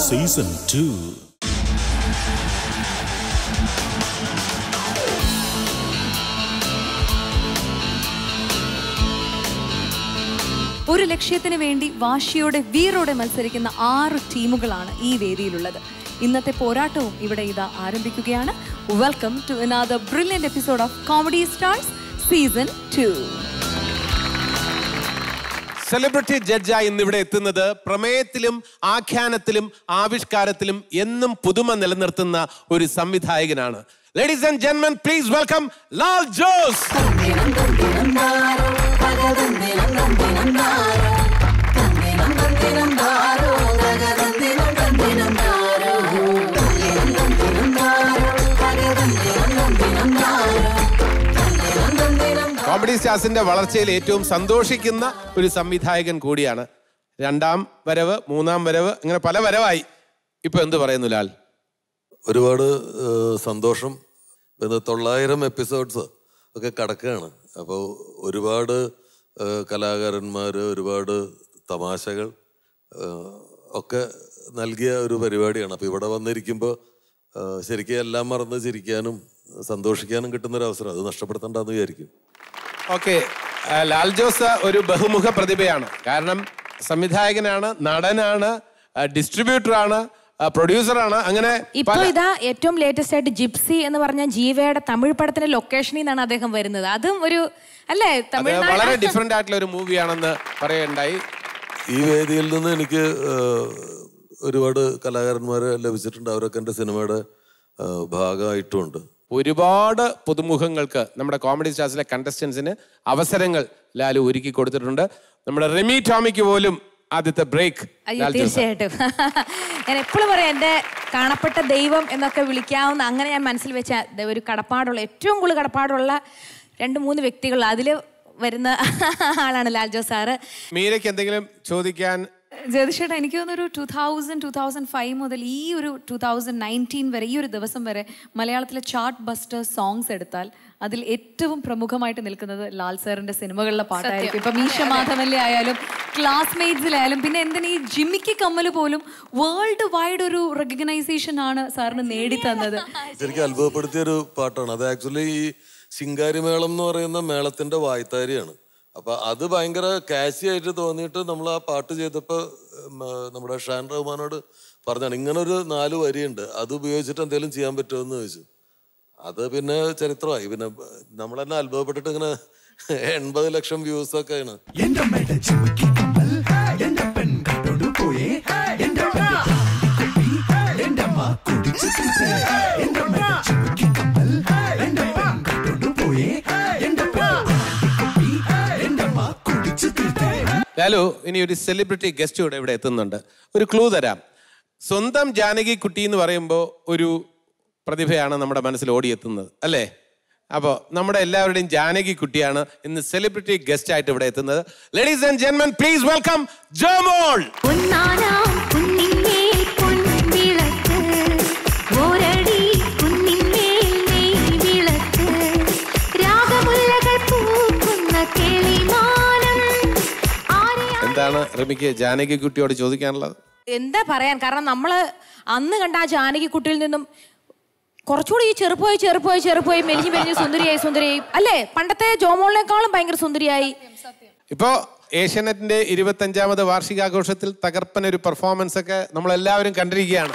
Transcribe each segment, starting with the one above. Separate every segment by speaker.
Speaker 1: Season 2.
Speaker 2: ഒരു ലക്ഷ്യത്തിന് വേണ്ടി വാശിയോടെ വീറോടെ മത്സരിക്കുന്ന 6 ടീമുകളാണ് ഈ വേദിയിലുള്ളത്. ഇന്നത്തെ പോരാട്ടവും ഇവിടെ ഇതാ ആരംഭിക്കുകയാണ്. Welcome to another brilliant episode of Comedy Stars Season 2.
Speaker 3: Celebrity ജഡ്ജായി ഇന്നിവിടെ എത്തുന്നത് പ്രമേയത്തിലും ആഖ്യാനത്തിലും ആവിഷ്കാരത്തിലും എന്നും പുതുമ നിലനിർത്തുന്ന ഒരു സംവിധായകനാണ്. Ladies and gentlemen, please welcome Lal Jose. Comedy സ്റ്റാർസിന്റെ വളർച്ചയിൽ ഏറ്റവും സന്തോഷിക്കുന്ന ഒരു സംവിധായകൻ കൂടിയാണ്. 2ാം വരവ്, 3ാം വരവ്, അങ്ങനെ പല വരവായി. ഇപ്പൊ എന്ത് പറയുന്നു ലാൽ?
Speaker 4: ഒരുപാട് സന്തോഷം. 900 എപ്പിസോഡ്സ് ഒക്കെ കടക്കുകയാണ്. അപ്പോൾ ഒരുപാട് കലാകാരന്മാർ, ഒരുപാട് തമാശകൾ ഒക്കെ നൽകിയ ഒരു പരിപാടിയാണ്. അപ്പോൾ ഇവിടെ വന്നിരിക്കുമ്പോൾ ശരിക്കും എല്ലാം മറന്ന് ചിരിക്കാനും സന്തോഷിക്കാനും കിട്ടുന്നൊരവസരം. അത് നഷ്ടപ്പെടുത്തണ്ടെന്ന് വിചാരിക്കും.
Speaker 3: ഓക്കെ, ലാൽ ജോസ് ഒരു ബഹുമുഖ പ്രതിഭയാണ്. കാരണം സംവിധായകനാണ്, നടനാണ്, ഡിസ്ട്രിബ്യൂട്ടറാണ്, പ്രൊഡ്യൂസറാണ്. അങ്ങനെ
Speaker 5: ഇപ്പൊ ഇതാ ഏറ്റവും ലേറ്റസ്റ്റ് ആയിട്ട് ജിപ്സി എന്ന് പറഞ്ഞ ജീവയുടെ തമിഴ് പടത്തിന്റെ ലൊക്കേഷനിൽ നിന്നാണ് അദ്ദേഹം വരുന്നത്. അതും ഒരു അല്ലേ,
Speaker 3: വളരെ ഡിഫറെന്റ് ആയിട്ടുള്ള ഒരു മൂവിയാണെന്ന് പറയുണ്ടായി.
Speaker 4: ഈ വേദിയിൽ നിന്ന് എനിക്ക് ഒരുപാട് കലാകാരന്മാരെ ലഭിച്ചിട്ടുണ്ട്. അവരൊക്കെ എൻ്റെ സിനിമയുടെ ഭാഗമായിട്ടുമുണ്ട്.
Speaker 3: ഒരുപാട് പുതുമുഖങ്ങൾക്ക് നമ്മുടെ കോമഡി സ്റ്റാർസിലെ കണ്ടസ്റ്റൻസിന് അവസരങ്ങൾ ലാലു ഒരുക്കി കൊടുത്തിട്ടുണ്ട്. നമ്മുടെ റെമി ടോമിക്ക് പോലും ആദ്യത്തെ ബ്രേക്ക്.
Speaker 5: തീർച്ചയായിട്ടും ഞാൻ എപ്പോഴും പറയാം, എൻ്റെ കാണപ്പെട്ട ദൈവം എന്നൊക്കെ വിളിക്കാവുന്ന, അങ്ങനെ ഞാൻ മനസ്സിൽ വെച്ച ഒരു കടപ്പാടുള്ള, ഏറ്റവും കൂടുതൽ കടപ്പാടുള്ള 2-3 വ്യക്തികൾ, അതിൽ വരുന്ന ആളാണ് ലാൽ ജോസ് സാറ്.
Speaker 3: മീരയ്ക്ക് എന്തെങ്കിലും ചോദിക്കാൻ?
Speaker 2: ജ്യോതിഷേട്ടാ, എനിക്ക് തോന്നുന്നൊരു 2000-2005 മുതൽ ഈ ഒരു 2019 വരെ, ഈ ഒരു ദിവസം വരെ മലയാളത്തിലെ ചാർട്ട് ബസ്റ്റർ സോങ്സ് എടുത്താൽ അതിൽ ഏറ്റവും പ്രമുഖമായിട്ട് നിൽക്കുന്നത് ലാൽ സാറിന്റെ സിനിമകളിലെ പാട്ടായിരിക്കും. ഇപ്പൊ മീശ മാധവനിലെ ആയാലും ക്ലാസ്മേറ്റ്സിലായാലും, പിന്നെ എന്തിനാ ഈ ജിമ്മിക്ക് കമ്മൽ പോലും വേൾഡ് വൈഡ് ഒരു റെക്കഗ്നൈസേഷൻ ആണ് സാറിന് നേടിത്തന്നത്.
Speaker 4: ശരിക്കും അത്ഭുതപ്പെടുത്തിയ ഒരു പാട്ടാണ് അത്. ആക്ച്വലി ഈ ശിങ്കാരിമേളം എന്ന് പറയുന്ന മേളത്തിന്റെ വായ്ത്താരിയാണ്. അപ്പൊ അത് ഭയങ്കര കാശി ആയിട്ട് തോന്നിയിട്ട് നമ്മൾ ആ പാട്ട് ചെയ്തപ്പോൾ നമ്മുടെ ഷാൻ റഹ്മാനോട് പറഞ്ഞാണ്, ഇങ്ങനൊരു 4 വരിയുണ്ട്, അത് ഉപയോഗിച്ചിട്ട് എന്തെങ്കിലും ചെയ്യാൻ പറ്റുമോ എന്ന് ചോദിച്ചു. അത് പിന്നെ ചരിത്രമായി. പിന്നെ നമ്മൾ തന്നെ അത്ഭുതപ്പെട്ടിട്ട് ഇങ്ങനെ 80 ലക്ഷം വ്യൂസ് ഒക്കെ ആണ്.
Speaker 3: ലാലു, ഇനി ഒരു സെലിബ്രിറ്റി ഗസ്റ്റ് കൂടെ ഇവിടെ എത്തുന്നുണ്ട്. ഒരു ക്ലൂ തരാം. സ്വന്തം ജാനകി കുട്ടി എന്ന് പറയുമ്പോൾ ഒരു പ്രതിഭയാണ് നമ്മുടെ മനസ്സിൽ ഓടിയെത്തുന്നത്, അല്ലേ? അപ്പോൾ നമ്മുടെ എല്ലാവരുടെയും ജാനകി കുട്ടിയാണ് ഇന്ന് സെലിബ്രിറ്റി ഗസ്റ്റ് ആയിട്ട് ഇവിടെ എത്തുന്നത്. Ladies and gentlemen, please welcome Jomol. എന്താണ് റമിക്ക് ജാനകി കുട്ടിയോട് ചോദിക്കാനുള്ളത്?
Speaker 5: എന്താ പറയാൻ, കാരണം നമ്മള് അന്ന് കണ്ട ആ ജാനകി കുട്ടിയിൽ നിന്നും കുറച്ചുകൂടി ഈ ചെറുപ്പമായി മെലിഞ്ഞ് സുന്ദരിയായി അല്ലേ? പണ്ടത്തെ ജോമോളിനേക്കാളും ഭയങ്കര സുന്ദരിയായി.
Speaker 3: ഇപ്പോ ഏഷ്യാനെറ്റിന്റെ 25ാമത് വാർഷികാഘോഷത്തിൽ തകർപ്പൻ ഒരു പെർഫോമൻസ് ഒക്കെ നമ്മളെല്ലാവരും കണ്ടിരിക്കുകയാണ്.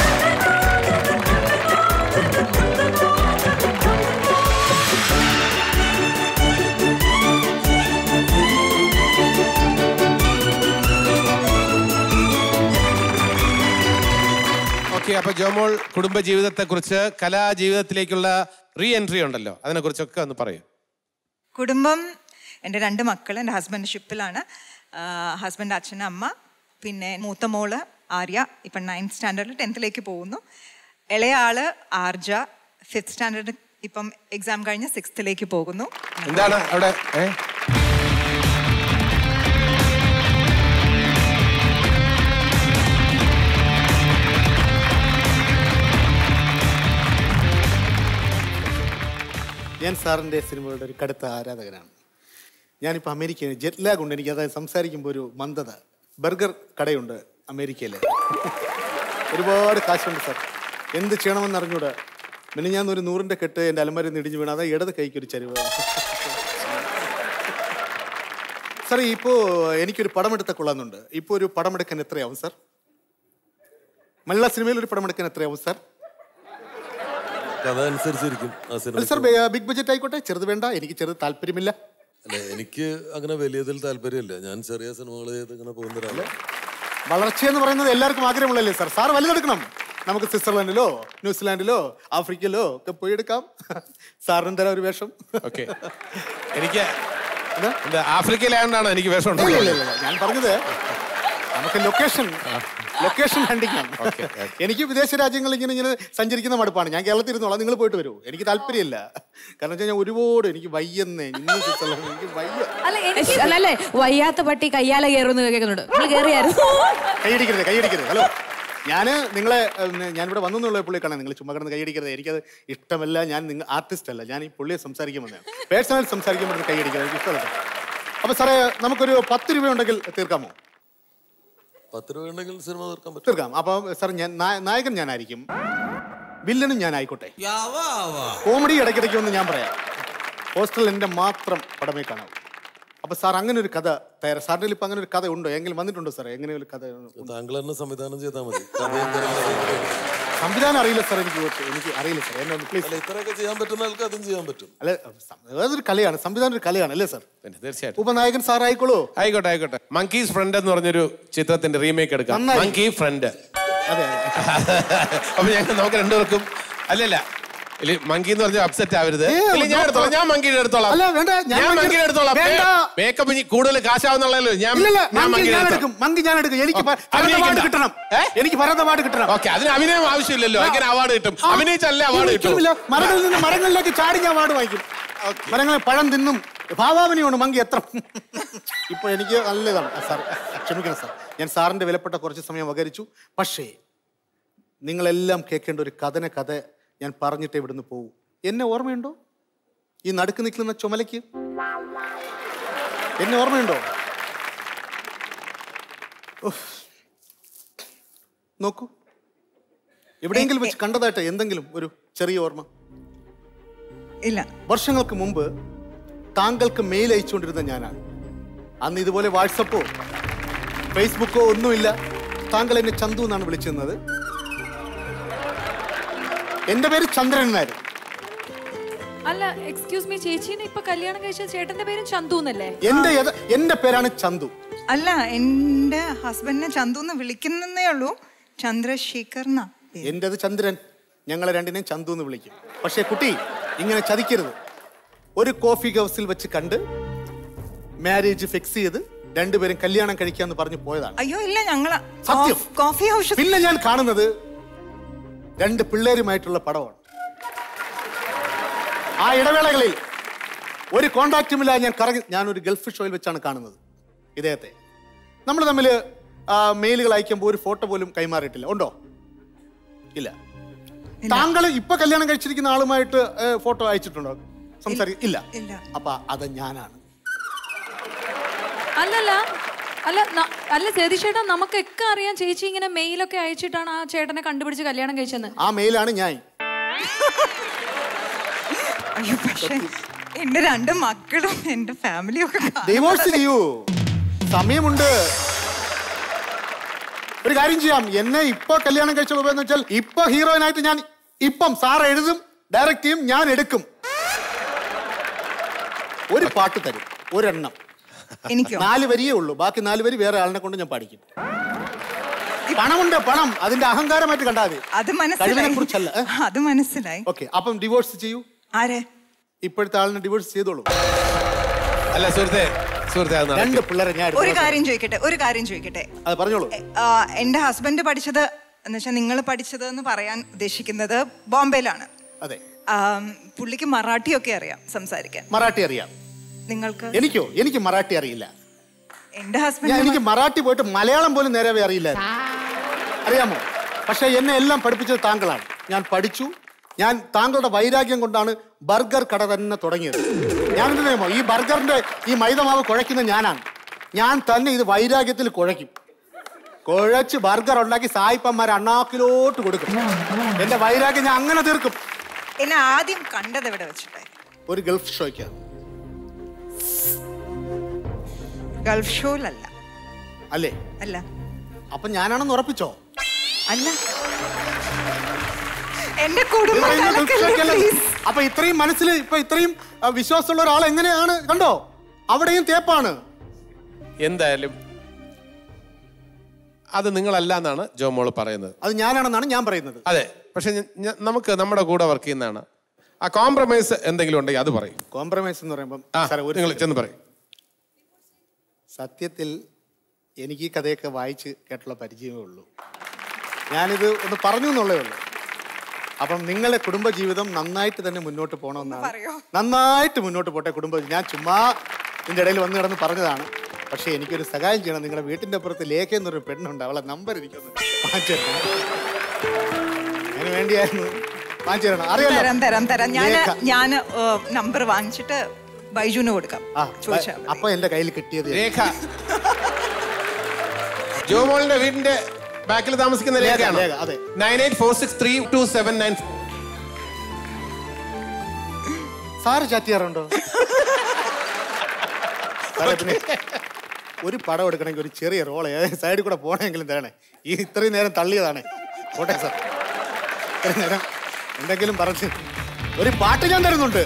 Speaker 3: ഓക്കെ, അപ്പൊ ജോമോൾ കുടുംബജീവിതത്തെ കുറിച്ച്, കലാജീവിതത്തിലേക്കുള്ള റീ എൻട്രി ഉണ്ടല്ലോ, അതിനെ കുറിച്ചൊക്കെ ഒന്ന് പറയൂ.
Speaker 6: കുടുംബം, എൻ്റെ 2 മക്കൾ, എൻ്റെ ഹസ്ബൻഡ് ഷിപ്പിലാണ്. ഹസ്ബൻഡ്, അച്ഛൻ, അമ്മ, പിന്നെ മൂത്ത മോള് ആര്യ ഇപ്പം 9th സ്റ്റാൻഡേർഡിൽ 10th പോകുന്നു. ഇളയ ആള് ആർജ 5th സ്റ്റാൻഡേർഡ് ഇപ്പം എക്സാം കഴിഞ്ഞ് 6th പോകുന്നു.
Speaker 3: എന്താണ് അവിടെ?
Speaker 7: ഞാൻ സാറിൻ്റെ സിനിമകളുടെ ഒരു കടുത്ത ആരാധകനാണ്. ഞാനിപ്പോൾ അമേരിക്കയിൽ ജെറ്റ് ലാഗ് ഉണ്ട് എനിക്ക്, അതായത് സംസാരിക്കുമ്പോൾ ഒരു മന്ദത. ബർഗർ കടയുണ്ട് അമേരിക്കയിൽ. ഒരുപാട് കാശുണ്ട് സാർ. എന്ത് ചെയ്യണമെന്ന് അറിഞ്ഞൂടാ. പിന്നെ ഞാൻ ഒരു 100-ന്റെ കെട്ട് എൻ്റെ അലമാരിൽ ഇടിഞ്ഞു വീണ അതാ ഇടത് കൈക്ക് ഒരു ചരിവ്. സാർ ഇപ്പോൾ എനിക്കൊരു പടമെടുത്ത കൊള്ളാന്നുണ്ട്. ഇപ്പോൾ ഒരു പടമെടുക്കാൻ എത്രയാവും സാർ? മലയാള സിനിമയിൽ ഒരു പടമെടുക്കാൻ എത്രയാവും സാർ?
Speaker 4: കഥ അനുസരിച്ചിരിക്കും ആ സിനിമ.
Speaker 7: സാർ ബിഗ് ബഡ്ജറ്റ് ആയിക്കോട്ടെ, ചെറുത് വേണ്ട. എനിക്ക് ചെറുത് താല്പര്യമില്ല.
Speaker 4: അല്ല, എനിക്ക് അങ്ങനെ വലിയതിൽ താല്പര്യമില്ല. ഞാൻ ചെറിയ സിനിമകൾ ചെയ്ത് ഇങ്ങനെ പോകുന്ന ഒരാളെ.
Speaker 7: വളർച്ചയെന്ന് പറയുന്നത് എല്ലാവർക്കും ആഗ്രഹമുള്ളല്ലേ സാർ? സാർ വലുതെടുക്കണം. നമുക്ക് സ്വിറ്റ്സർലൻഡിലോ ന്യൂസിലാൻഡിലോ ആഫ്രിക്കയിലോ ഒക്കെ പോയി എടുക്കാം. സാറിന് തരാം ഒരു വേഷം.
Speaker 3: ഓക്കെ. എനിക്ക് ആഫ്രിക്കയിലായോണ്ടാണ് എനിക്ക് വേഷം ഉണ്ടല്ലോ.
Speaker 7: ഞാൻ പറഞ്ഞത് നമുക്ക് ലൊക്കേഷൻ ഹണ്ടിങ് ആണ്. എനിക്ക് വിദേശ രാജ്യങ്ങളിൽ ഇങ്ങനെ സഞ്ചരിക്കുന്ന മടുപ്പാണ്. ഞാൻ കേരളത്തിൽ ഇരുന്നോളാം, നിങ്ങൾ പോയിട്ട് വരൂ. എനിക്ക് താല്പര്യമില്ല. കാരണം വെച്ചാൽ ഞാൻ ഒരുപാട് എനിക്ക് വയ്യെന്നേ. ഇന്ന് സ്വിറ്റ്സർലൻഡ് എനിക്ക് വയ്യ.
Speaker 5: അല്ലേ വയ്യാത്ത പട്ടി കയ്യാലെ കയറുന്നു കേൾക്കുന്നുണ്ട്.
Speaker 7: കൈയടിക്കരുത്. ഹലോ, ഞാനിവിടെ വന്നെന്നുള്ള പുള്ളിയെ കാണാൻ നിങ്ങൾ ചുമ്മാ കിടന്ന് കൈയടിക്കരുത്. എനിക്കത് ഇഷ്ടമല്ല. ഞാൻ നിങ്ങൾ ആർട്ടിസ്റ്റ് അല്ല. ഞാൻ ഈ പുള്ളിയെ സംസാരിക്കാൻ വന്നതാണ്. പേഴ്സണൽ സംസാരിക്കാൻ പറ്റുന്ന കൈയടിക്കരുത് എനിക്ക് ഇഷ്ടമല്ല. അപ്പൊ സാറേ, നമുക്കൊരു 10 രൂപ ഉണ്ടെങ്കിൽ തീർക്കാമോ?
Speaker 4: 10 രൂപ ഉണ്ടെങ്കിൽ സിനിമ
Speaker 7: തീർക്കാം. അപ്പൊ സാർ, ഞാൻ നായകൻ ഞാനായിരിക്കും, വില്ലനും ഞാനായിക്കോട്ടെ. കോമഡി ഇടയ്ക്കിടയ്ക്ക് ഒന്ന് ഞാൻ പറയാം. ഹോസ്റ്റൽ എൻ്റെ മാത്രം പടമേ കാണാം. അപ്പൊ സാർ അങ്ങനെ ഒരു കഥ സാറിന്റെ ഇപ്പൊ അങ്ങനെ ഒരു കഥ ഉണ്ടോ? എങ്കിലും വന്നിട്ടുണ്ടോ സാർ? എങ്ങനെ ഒരു കഥ?
Speaker 4: താങ്കൾ തന്നെ സംവിധാനം ചെയ്താൽ മതി.
Speaker 7: സംവിധാനം അറിയില്ല സാർ. എനിക്ക് അറിയില്ല സാർ. എന്നെ ഒന്ന് പ്ലീസ്.
Speaker 4: ഇത്രയൊക്കെ ചെയ്യാൻ പറ്റുന്ന ആൾക്ക് അതും ചെയ്യാൻ പറ്റും.
Speaker 7: അല്ലെ, അതൊരു കലയാണ്. സംവിധാനം ഒരു കലയാണ് അല്ലേ സാർ?
Speaker 3: തീർച്ചയായിട്ടും.
Speaker 7: ഉപനായകൻ സാർ ആയിക്കോളൂ.
Speaker 3: ആയിക്കോട്ടെ. മങ്കീസ് ഫ്രണ്ട് എന്ന് പറഞ്ഞൊരു ചിത്രത്തിന്റെ റീമേക്ക് എടുക്കാം. Monkey friend.
Speaker 7: അതെ.
Speaker 3: അപ്പൊ നമുക്ക് രണ്ടുപേർക്കും അല്ലല്ല മങ്കി എന്ന് പറഞ്ഞാൽ അപ്സെറ്റ് ആവരുത്. ഞാൻ മങ്കിയുടെ എടുത്തോളാം. മേക്കപ്പ് കൂടുതൽ കാശാവുന്നുള്ളല്ലോ.
Speaker 7: മങ്കി ഞാൻ എടുക്കും. എനിക്ക് അവാർഡ് കിട്ടണം.
Speaker 3: ഓക്കെ, അതിന് അഭിനയം ആവശ്യമില്ലല്ലോ. അങ്ങനെ അവാർഡ് കിട്ടും. അഭിനയിച്ചല്ലേ അവാർഡ് കിട്ടും.
Speaker 7: മരങ്ങളിലേക്ക് ചാടി ഞാൻ അവാർഡ് വാങ്ങിക്കും. മരങ്ങളെ പഴം തിന്നും ഭാവാഭിനയാണ് മങ്കി. എത്ര ഇപ്പൊ എനിക്ക് നല്ലതാണ് സാർ. ക്ഷമിക്കണം സാർ, ഞാൻ സാറിന്റെ വിലപ്പെട്ട കുറച്ച് സമയം വകരിച്ചു. പക്ഷേ നിങ്ങളെല്ലാം കേൾക്കേണ്ട ഒരു കഥ ഞാൻ പറഞ്ഞിട്ട് ഇവിടുന്ന് പോകും. എന്നെ ഓർമ്മയുണ്ടോ? ഈ നടുക്ക് നിൽക്കുന്ന ചുമലയ്ക്ക് എന്നെ ഓർമ്മയുണ്ടോ? നോക്കൂ, എവിടെയെങ്കിലും വെച്ച് കണ്ടതായിട്ട് എന്തെങ്കിലും ഒരു ചെറിയ ഓർമ്മ?
Speaker 6: ഇല്ല.
Speaker 7: വർഷങ്ങൾക്ക് മുമ്പ് താങ്കൾക്ക് മെയിൽ അയച്ചുകൊണ്ടിരുന്ന ഞാനാണ്. അന്ന് ഇതുപോലെ വാട്സപ്പോ ഫേസ്ബുക്കോ ഒന്നുമില്ല. താങ്കൾ എന്നെ ചന്തു എന്നാണ് വിളിച്ചിരുന്നത്. എന്റെ പേര് ചന്ദ്രൻ എന്നായിരുന്നു.
Speaker 2: അല്ല, എക്സ്ക്യൂസ് മീ, ചേച്ചീനെ ഇപ്പൊ കല്യാണം കഴിച്ച ചേട്ടന്റെ പേര് ചന്തു എന്നല്ലേ?
Speaker 7: എന്റെ പേരാണ് ചന്തു.
Speaker 6: അല്ല, എന്റെ ഹസ്ബൻഡിനെ ചന്തു എന്ന് വിളിക്കുന്നേ ഉള്ളൂ. ചന്ദ്രശേഖർ.
Speaker 7: എന്റേത് ചന്ദ്രൻ. ഞങ്ങളെ രണ്ടിനെയും ചന്തു എന്ന് വിളിക്കും. പക്ഷേ കുട്ടി, ഇങ്ങനെ ചതിക്കരുത്. ഒരു കോഫി ഹൗസിൽ വെച്ച് കണ്ട് മാരേജ് ഫിക്സ് ചെയ്ത് രണ്ടുപേരും കല്യാണം കഴിക്കാന്ന് പറഞ്ഞു പോയതാണ്.
Speaker 6: അയ്യോ ഇല്ല, ഞങ്ങള്
Speaker 7: സത്യം.
Speaker 6: Coffee house.
Speaker 7: പിന്നെ ഞാൻ കാണുന്നത് 2 പിള്ളേരുമായിട്ടുള്ള പടമാണ്. ആ ഇടവേളകളിൽ ഒരു കോണ്ടാക്റ്റുമില്ല. ഞാനൊരു ഗൾഫ് ഷോയിൽ വെച്ചാണ് കാണുന്നത് ഇദ്ദേഹത്തെ. നമ്മൾ തമ്മിൽ മെയിലുകൾ അയക്കുമ്പോൾ ഒരു ഫോട്ടോ പോലും കൈമാറിയിട്ടില്ല. ഉണ്ടോ? ഇല്ല. താങ്കൾ ഇപ്പൊ കല്യാണം കഴിച്ചിരിക്കുന്ന ആളുമായിട്ട് ഫോട്ടോ അയച്ചിട്ടുണ്ടോ? ഇല്ല. അപ്പൊ അത് ഞാനാണ്.
Speaker 2: അല്ല ചേട്ടാ, നമുക്കൊക്കെ അറിയാം ചേച്ചി ഇങ്ങനെ മെയിലൊക്കെ അയച്ചിട്ടാണ് ആ ചേട്ടനെ കണ്ടുപിടിച്ച് കല്യാണം കഴിച്ചെന്ന്.
Speaker 7: ആ മെയിലാണ് ഞാൻ.
Speaker 6: അയ്യോ, പക്ഷേ എന്റെ 2 മക്കളും എന്റെ ഫാമിലിയും ഒക്കെ
Speaker 7: ഡിവോഴ്സ് ചെയ്യൂ, സമയമുണ്ട്. ഒരു കാര്യം ചെയ്യാം, എന്നെ ഇപ്പൊ കല്യാണം കഴിച്ചോളൂ എന്ന് വെച്ചാൽ ഇപ്പൊ ഹീറോയിനായിട്ട് ഞാൻ ഇപ്പം സാർ എഴുതും, ഡയറക്റ്റ് ചെയ്യും, ഞാൻ എടുക്കും. ഒരു പാട്ട് തരും, ഒരെണ്ണം.
Speaker 6: എനിക്ക്
Speaker 7: 4 വരിയേ ഉള്ളൂ, ബാക്കി 4 വരി വേറെ ആളിനെ കൊണ്ട് ഞാൻ പാടിക്കും. പണമുണ്ട്, പണം, അതിന്റെ അഹങ്കാരമായിട്ട് കണ്ടാൽ മതി.
Speaker 6: അത് മനസ്സിലായി.
Speaker 7: ഓക്കെ, അപ്പം ഡിവോഴ്സ് ചെയ്യൂ.
Speaker 6: ആരെ?
Speaker 7: ഇപ്പോഴത്തെ ആളിനെ ഡിവോഴ്സ് ചെയ്തോളൂ.
Speaker 3: അല്ല സുഹൃത്തെ,
Speaker 7: 2 പിള്ളേരെ ഞാൻ
Speaker 6: ഒരു കാര്യം ചോദിക്കട്ടെ.
Speaker 7: അത് പറഞ്ഞോളൂ.
Speaker 6: എന്റെ ഹസ്ബൻഡ് പഠിച്ചത് എന്ന് വെച്ചാൽ നിങ്ങൾ പഠിച്ചത് എന്ന് പറയാൻ ഉദ്ദേശിക്കുന്നത് ബോംബെയിലാണ്.
Speaker 7: അതെ.
Speaker 6: പുള്ളിക്ക് മറാഠിയൊക്കെ അറിയാം സംസാരിക്കാൻ.
Speaker 7: മറാഠി അറിയാം.
Speaker 6: നിങ്ങൾക്ക്?
Speaker 7: എനിക്ക് മറാഠി അറിയില്ല.
Speaker 6: എന്റെ ഹസ്ബൻഡ്
Speaker 7: എനിക്ക് മറാഠി പോയിട്ട് മലയാളം പോലും നേരവേ അറിയില്ല, അറിയാമോ? പക്ഷെ എന്നെ എല്ലാം പഠിപ്പിച്ചത് താങ്കളാണ്. ഞാൻ പഠിച്ചു. ഞാൻ താങ്കളുടെ വൈരാഗ്യം കൊണ്ടാണ് ബർഗർ കട തന്നെ തുടങ്ങിയത്. ഞാൻ എന്തിനോ ഈ ബർഗറിന്റെ ഈ മൈദമാവ് കുഴയ്ക്കുന്ന ഞാനാണ്. ഞാൻ തന്നെ ഇത് വൈരാഗ്യത്തിൽ കുഴയ്ക്കും. കുഴച്ച് ബർഗർ ഉണ്ടാക്കി സായിപ്പന്മാർ അണ്ണാക്കിലോട്ട് കൊടുക്കും. എന്റെ വൈരാഗ്യം ഞാൻ അങ്ങനെ തീർക്കും.
Speaker 6: എന്നെ ആദ്യം കണ്ടത് എവിടെ വെച്ചിട്ടായി?
Speaker 7: ഒരു ഗൾഫ് ഷോയ്ക്ക്.
Speaker 6: ഗൾഫ് ഷോയിലല്ല.
Speaker 7: അല്ലേ?
Speaker 6: അല്ല.
Speaker 7: അപ്പൊ ഞാനാണെന്ന് ഉറപ്പിച്ചോ?
Speaker 6: അല്ല, എന്റെ കുടുംബം.
Speaker 7: അപ്പൊ ഇത്രയും മനസ്സിൽ ഇപ്പൊ ഇത്രയും വിശ്വാസമുള്ള ഒരാൾ എങ്ങനെയാണ്? കണ്ടോ, അവിടെയും തേപ്പാണ്.
Speaker 3: എന്തായാലും അത് നിങ്ങളല്ല എന്നാണ് ജോമോള് പറയുന്നത്.
Speaker 7: അത് ഞാനാണെന്നാണ് ഞാൻ പറയുന്നത്.
Speaker 3: അതെ, പക്ഷെ നമുക്ക് നമ്മുടെ കൂടെ വർക്ക് ചെയ്യുന്നതാണ്. ആ കോംപ്രമൈസ് എന്തെങ്കിലും ഉണ്ടെങ്കിൽ അത് പറയും.
Speaker 7: കോംപ്രമൈസ് എന്ന് പറയുമ്പോൾ
Speaker 3: നിങ്ങൾ ചെന്ന് പറയും.
Speaker 7: സത്യത്തിൽ എനിക്ക് ഈ കഥയൊക്കെ വായിച്ച് കേട്ടുള്ള പരിചയമേ ഉള്ളൂ. ഞാനിത് ഒന്ന് പറഞ്ഞു എന്നുള്ളേ ഉള്ളൂ. അപ്പം നിങ്ങളുടെ കുടുംബജീവിതം നന്നായിട്ട് തന്നെ മുന്നോട്ട് പോകണമെന്നാണ്. നന്നായിട്ട് മുന്നോട്ട് പോട്ടെ കുടുംബം. ഞാൻ ചുമ്മാ ഇതിൻ്റെ ഇടയിൽ വന്ന് കിടന്ന് പറഞ്ഞതാണ്. പക്ഷേ എനിക്കൊരു സഹായം ചെയ്യണം. നിങ്ങളുടെ വീട്ടിൻ്റെ അപ്പുറത്ത് ലേഖ എന്നൊരു പെണ്ണുണ്ട്, അവളെ നമ്പർ എനിക്കൊന്ന് വാങ്ങിച്ചു തരണം. അതിന് വേണ്ടിയായിരുന്നു വാങ്ങിച്ചു തരണം. അറിയാലോ.
Speaker 6: തരാം. ഞാൻ നമ്പർ വാങ്ങിച്ചിട്ട് ബൈജുവിന് കൊടുക്കാം.
Speaker 7: അപ്പൊ എന്റെ കയ്യിൽ കിട്ടിയത്
Speaker 3: രേഖ. ജോമോളിന്റെ വീടിന്റെ ബാക്കിൽ താമസിക്കുന്ന രേഖയാണ്. 9846327994.
Speaker 7: സാറ് ചാറ്റ് ചെയ്യാറുണ്ടോ? പിന്നെ ഒരു പടം എടുക്കണമെങ്കിൽ ഒരു ചെറിയ റോള് സൈഡിൽ കൂടെ പോകണമെങ്കിലും തരണേ. ഈ ഇത്രയും നേരം തള്ളിയതാണ്. പോട്ടെ സാർ, ഇത്രയും നേരം എന്തെങ്കിലും പറഞ്ഞ് ഒരു പാട്ട് ഞാൻ തരുന്നുണ്ട്.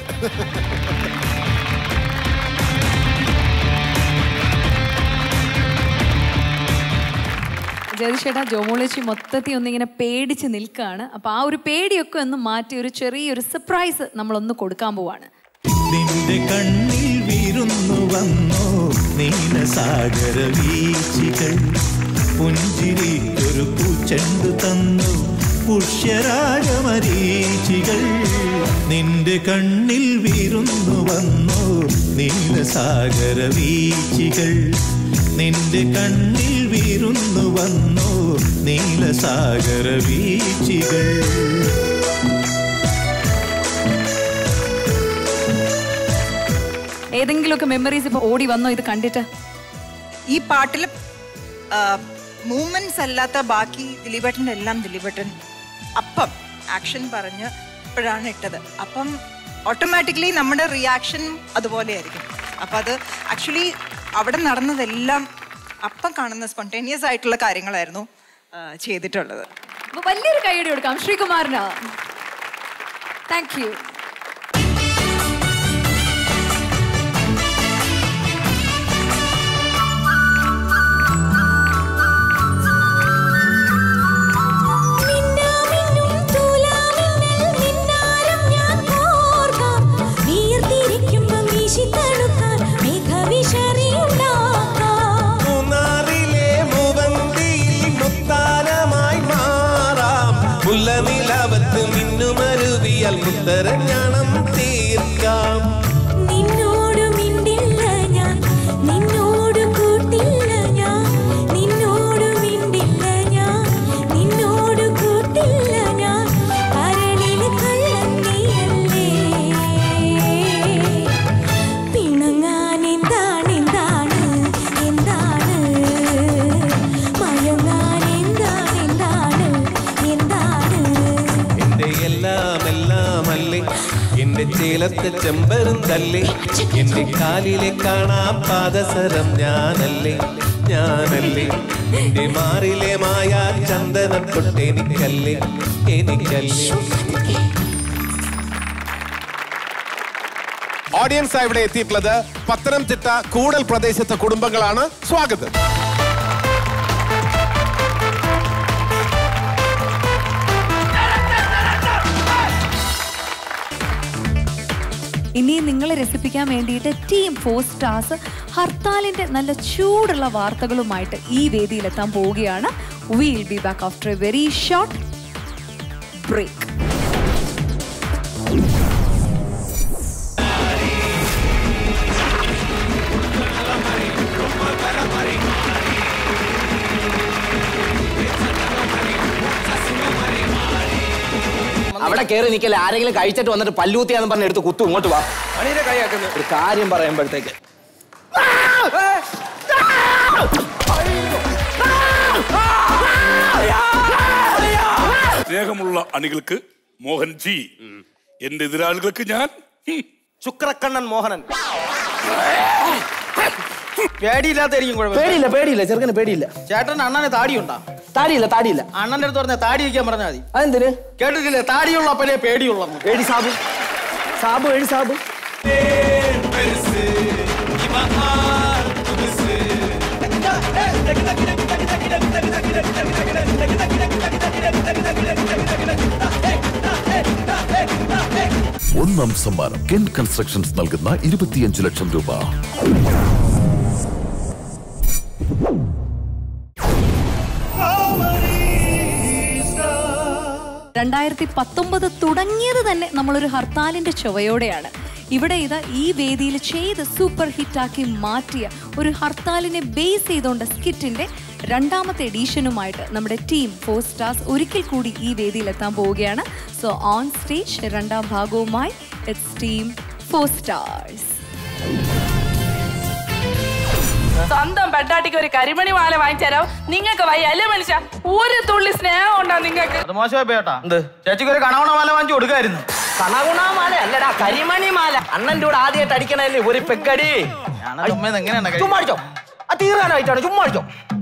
Speaker 2: ജഗദീഷേട്ടാ, ജോമോളേച്ചി മൊത്തത്തിൽ ഒന്നിങ്ങനെ പേടിച്ച് നിൽക്കുകയാണ്. അപ്പൊ ആ ഒരു പേടിയൊക്കെ ഒന്ന് മാറ്റി ഒരു ചെറിയൊരു സർപ്രൈസ് നമ്മളൊന്ന് കൊടുക്കാൻ പോവാണ്.
Speaker 1: നിന്റെ കണ്ണിൽ വിരുന്നു വന്നോ നീലസാഗര വീഴ്ചകൾ, പുഞ്ചിരി ഒരു പൂച്ചെണ്ടു തന്നു പുഷ്യരാഗമരീചികൾ. നിന്റെ കണ്ണിൽ വിരുന്നു വന്നോ നീലസാഗര വീഴ്ചകൾ, നിന്റെ കണ്ണിൽ വിരുന്നു വന്നോ നീലസാഗര വീഴ്ചകൾ.
Speaker 2: ഏതെങ്കിലുമൊക്കെ മെമ്മറീസ് ഇപ്പൊ ഓടി വന്നോ ഇത് കണ്ടിട്ട്?
Speaker 6: ഈ പാട്ടില് മൂവ്മെന്റ്സ് അല്ലാത്ത ബാക്കി ദിലീപേട്ടൻ്റെ എല്ലാം ദിലീപേട്ടൻ അപ്പം ആക്ഷൻ പറഞ്ഞ് ഇപ്പോഴാണ് ഇട്ടത്. അപ്പം ഓട്ടോമാറ്റിക്കലി നമ്മുടെ റിയാക്ഷൻ അതുപോലെ ആയിരിക്കും. അപ്പം അത് ആക്ച്വലി അവിടെ നടന്നതെല്ലാം അപ്പം കാണുന്ന സ്പോണ്ടേനിയസ് ആയിട്ടുള്ള കാര്യങ്ങളായിരുന്നു ചെയ്തിട്ടുള്ളത്.
Speaker 2: അപ്പൊ വലിയൊരു കൈയടി കൊടുക്കാം ശ്രീകുമാറിന്. Thank you.
Speaker 1: മുത്തരഞ്ഞണം തീർക്കാം.
Speaker 8: നിന്നോട് മിണ്ടില്ല ഞാൻ, നിന്നോട് കൂട്ടില്ല ഞാൻ, നിന്നോട് മിണ്ടില്ല ഞാൻ, നിന്നോട് കൂട്ടില്ല ഞാൻ. കരളിൽ കള്ളം നീയല്ലേ, പിണങ്ങാൻ എന്താണ് എന്താണ് എന്താണ്, മയങ്ങാൻ എന്താണ് എന്താണ് എന്താണ്.
Speaker 1: എന്റെ എല്ലാം അല്ലേ, എന്റെ ചേലത്തെ ചെമ്പരും തല്ലേ, എന്റെ കാലിലെ കാണാം പാദസരം ഞാനല്ലേ ഞാനല്ലേ, എന്റെ മാറിലെ മായ ചന്ദനപ്പൊട്ട് എനിക്കല്ലേ എനിക്കല്ലേ.
Speaker 3: ഓഡിയൻസ് ഇവിടെ എത്തിയിട്ടുള്ളത് പത്തനംതിട്ട കൂടൽ പ്രദേശത്തെ കുടുംബങ്ങളാണ്. സ്വാഗതം.
Speaker 2: ഇനി നിങ്ങളെ രസിപ്പിക്കാൻ വേണ്ടിയിട്ട് ടീം 4 സ്റ്റാർസ് ഹർത്താലിന്റെ നല്ല ചൂടുള്ള വാർത്തകളുമായിട്ട് ഈ വേദിയിലെത്താൻ പോവുകയാണ്. We'll be back after a very short break.
Speaker 9: അവിടെ കയറി നിൽക്കല്ലേ, ആരെങ്കിലും കഴിച്ചിട്ട് വന്നിട്ട് പല്ലൂത്തിയാന്ന് പറഞ്ഞ് എടുത്ത് കുത്തു. ഇങ്ങോട്ട് വാ. ഒരു കാര്യം പറയുമ്പോഴത്തേക്ക്
Speaker 10: സ്നേഹമുള്ള അണികൾക്ക് മോഹൻജി, എന്റെ എതിരാളികൾക്ക് ഞാൻ
Speaker 9: ശുക്രക്കണ്ണൻ മോഹനൻ. പേടിയില്ലാത്തായിരിക്കും കുഴപ്പം. പേടിയില്ല ചെറുക്കന് പേടിയില്ല. ചേട്ടൻ അണ്ണന് താടിയുണ്ടാ? താടിയില്ല. അണ്ണന്റെ അടുത്ത് പറഞ്ഞ താടി വയ്ക്കാൻ പറഞ്ഞാൽ മതി. അതെന്തിന്? കേട്ടിട്ടില്ലേ, താടിയുള്ള അപ്പനെ പേടിയുള്ള. എടി സാബു എടി സാബു.
Speaker 11: ഒന്നാം സമ്മാനം കെൻ കൺസ്ട്രക്ഷൻസ് നൽകുന്ന 25 ലക്ഷം രൂപ.
Speaker 2: തുടങ്ങിയത് തന്നെ നമ്മളൊരു ഹർത്താലിന്റെ ചുവയോടെയാണ്. ഇവിടെ ഈ വേദിയിൽ ചെയ്ത് സൂപ്പർ ഹിറ്റാക്കി മാറ്റിയ ഒരു ഹർത്താലിനെ ബേസ് ചെയ്തുകൊണ്ട് സ്കിറ്റിന്റെ രണ്ടാമത്തെ എഡീഷനുമായിട്ട് നമ്മുടെ ടീം 4 സ്റ്റാർസ് ഒരിക്കൽ കൂടി ഈ വേദിയിൽ എത്താൻ പോവുകയാണ്. സോ ഓൺ സ്റ്റേജ് രണ്ടാം ഭാഗവുമായി ഇറ്റ്സ് ടീം 4 സ്റ്റാർസ്.
Speaker 12: സ്വന്തം പെട്ടാട്ടിക്ക് ഒരു കരിമണി മാല വാങ്ങിച്ചാലോ നിങ്ങൾക്ക് വയ്യ അല്ലേ മനുഷ്യ? ഒരു തുള്ളി സ്നേഹം ഉണ്ടോ നിങ്ങൾക്ക്?
Speaker 9: മോശമായി പേട്ടാ. എന്ത് ചേച്ചിക്ക് ഒരു കണവണ മാല വാങ്ങിച്ചു കൊടുക്കായിരുന്നു. കണകുണ മാല അല്ലടാ, കരിമണി മാല. അണ്ണന്റെ കൂടെ ആദ്യമായിട്ട് അടിക്കണല്ലേ ഒരു പെക്കടി. എങ്ങനെയാണ്? ചുമ്മാ അടിച്ചോ, അത് തീരാനായിട്ടാണ്. ചുമ്മാ അടിച്ചോ.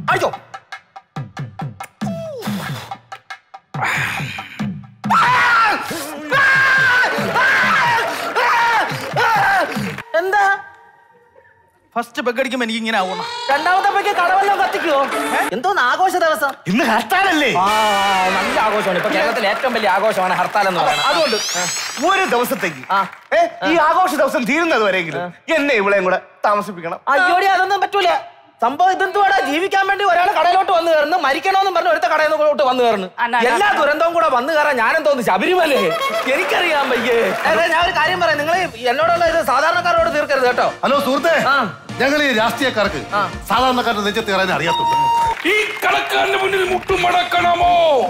Speaker 9: എന്താ ഫസ്റ്റ് പെക്കടിക്കുമ്പോ എനിക്ക് ഇങ്ങനെ ആവണം. രണ്ടാമത്തെ പെക്ക് കടവെല്ലാം കത്തിക്കോ? എന്തോന്ന് ആഘോഷ ദിവസം? ഇന്ന് ഹർത്താലല്ലേ? നല്ല ആഘോഷമാണ്. ഇപ്പൊ കേരളത്തിലെ ഏറ്റവും വലിയ ആഘോഷമാണ് ഹർത്താൽ എന്ന് പറയുന്നത്. അതുകൊണ്ട് ഒരു ദിവസത്തേക്ക് ഈ ആഘോഷ ദിവസം തീരുന്നത് വരെയെങ്കിലും എന്നെ ഇവിടെയും കൂടെ താമസിപ്പിക്കണം. അയ്യോടി അതൊന്നും പറ്റൂല. സംഭവം ഇതെന്തുവാടാ, ജീവിക്കാൻ വേണ്ടി ഒരാൾ കടയിലോട്ട് വന്നു കയറുന്നു, മരിക്കണോന്നും പറഞ്ഞ് ഒരുത്ത കടയിലോട്ട് വന്നു കയറുന്നു. എല്ലാ ദുരന്തവും കൂടെ വന്നു കയറാൻ ഞാനെന്തോന്ന് ശബരിമലേ? എനിക്കറിയാൻ പയ്യേ. ഞാൻ ഒരു കാര്യം പറയാം, നിങ്ങൾ എന്നോടുള്ള ഇത് സാധാരണക്കാരോട് തീർക്കരുത് കേട്ടോ.
Speaker 13: ഹലോ സുഹൃത്തെ, ഞങ്ങൾ ഈ രാഷ്ട്രീയക്കാർക്ക് സാധാരണക്കാരുടെ നെഞ്ചത്ത് കയറാൻ അറിയാത്തുള്ളൂ.
Speaker 10: ഈ കളക്കാരന്റെ മുന്നിൽ മുട്ടുമടക്കണമോ?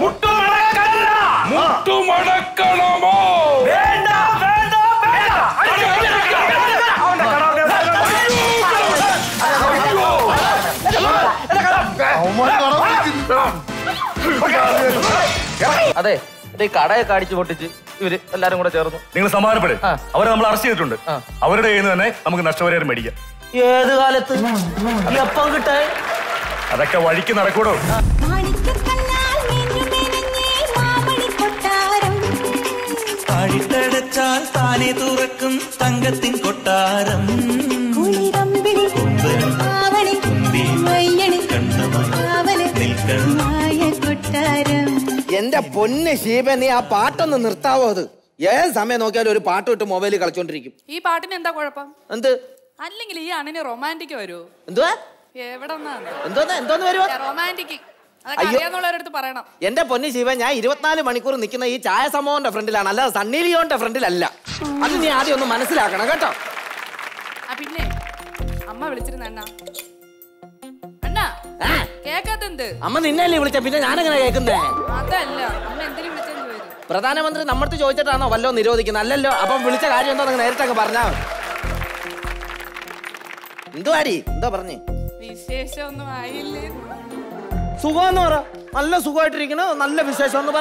Speaker 10: മുട്ടുമടക്കണമോ?
Speaker 9: വേണ്ട. അതെ, ഈ കടയൊക്കെ അടിച്ചു പൊട്ടിച്ച് ഇവര് എല്ലാരും കൂടെ ചേർന്നു.
Speaker 13: നിങ്ങൾ സമാധാനപ്പെടും. അവരെ നമ്മൾ അറസ്റ്റ് ചെയ്തിട്ടുണ്ട്. അവരുടെ കയ്യിൽ നിന്ന് തന്നെ നമുക്ക് നഷ്ടപരിഹാരം മേടിക്കാം.
Speaker 9: ഏത് കാലത്ത് എപ്പം കിട്ടേ?
Speaker 13: അതൊക്കെ വഴിക്ക് നടക്കൂടോ.
Speaker 14: അടിത്തടച്ചാൽ താനെ തുറക്കും തങ്കത്തിൻ കൊട്ടാരം.
Speaker 9: എന്റെ പൊന്ന് ശീപ, നീ ആ പാട്ടൊന്ന് നിർത്താവോ? അത് ഏത് സമയം നോക്കിയാലും ഒരു പാട്ട് വിട്ട് മൊബൈലിൽ കളിച്ചോണ്ടിരിക്കും.
Speaker 12: ഈ പാട്ടിന് എന്താ കുഴപ്പം?
Speaker 9: എന്ത്?
Speaker 12: അല്ലെങ്കിൽ ഈ അണിന് റൊമാൻറ്റിക് വരുമോ?
Speaker 9: എന്തുവാ?
Speaker 12: എന്തോന്ന് വരുമോ? റൊമാൻറ്റിക് അറിയാന്നുള്ളവരടുത്ത് പറയണം.
Speaker 9: എന്റെ പൊന്നി ശിവ, ഞാൻ 24 മണിക്കൂർ നിൽക്കുന്ന ഈ ചായ സമൂഹന്റെ ഫ്രണ്ടിലാണ്, അല്ലാതെ സണ്ണി ലിയോന്റെ ഫ്രണ്ടിലല്ല. അത് നീ ആദ്യം ഒന്ന് മനസ്സിലാക്കണം കേട്ടോ.
Speaker 12: പിന്നെ അമ്മ വിളിച്ചിരുന്ന അണ്ണാ കേക്കാത്തെന്ത്?
Speaker 9: അമ്മ നിന്നല്ലേ വിളിച്ച, പിന്നെ ഞാനെങ്ങനെ കേൾക്കുന്നേ?
Speaker 12: അതല്ല, അമ്മ എന്തിനു വിളിച്ചെന്ന് ചോദിച്ചു.
Speaker 9: പ്രധാനമന്ത്രി നമ്മടുത്ത് ചോദിച്ചിട്ടാണോ വല്ലോ നിരോധിക്കുന്നത്? അല്ലല്ലോ. അപ്പം വിളിച്ച കാര്യം എന്തോ നിങ്ങൾ നേരിട്ടങ്ങ് പറഞ്ഞാ മതി. എന്തുവാടി? എന്തോ പറഞ്ഞേ?
Speaker 12: വിശേഷമൊന്നും ആയില്ലേ?
Speaker 9: സുഖമെന്ന് പറ. നല്ല സുഖമായിട്ടിരിക്കണോ? നല്ല വിശേഷം എന്ന് പറ.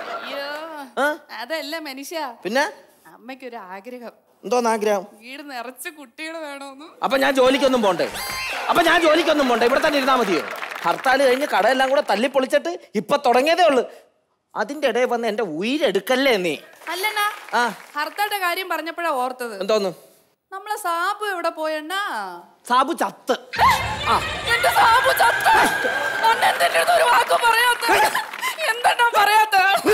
Speaker 12: അതല്ല മനുഷ്യ,
Speaker 9: പിന്നെ
Speaker 12: അമ്മയ്ക്കൊരു ആഗ്രഹം.
Speaker 9: എന്തോന്ന് ആഗ്രഹം?
Speaker 12: വീട് നിറച്ച് കുട്ടികൾ വേണോന്ന്.
Speaker 9: അപ്പൊ ഞാൻ ജോലിക്കൊന്നും പോണ്ടേ? ഇവിടെ തന്നെ ഇരുന്നാ മതിയോ? ഹർത്താൽ കഴിഞ്ഞ് കടയെല്ലാം കൂടെ തല്ലിപ്പൊളിച്ചിട്ട് ഇപ്പൊ തുടങ്ങിയതേ ഉള്ളു. അതിന്റെ ഇടയിൽ വന്ന് എന്റെ ഉയരെടുക്കല്ലേ നീ?
Speaker 12: അല്ലണ്ണാ, ഹർത്താലിന്റെ കാര്യം പറഞ്ഞപ്പോഴാ ഓർത്തത്.
Speaker 9: എന്തോന്ന്?
Speaker 12: നമ്മളെ സാബു എവിടെ പോയെണ്ണാ?
Speaker 9: സാബു ചത്ത്.
Speaker 12: എന്റെ സാബു ചത്ത്. ഒരു വാക്ക് പറയാത്ത എന്താ പറയാത്ത?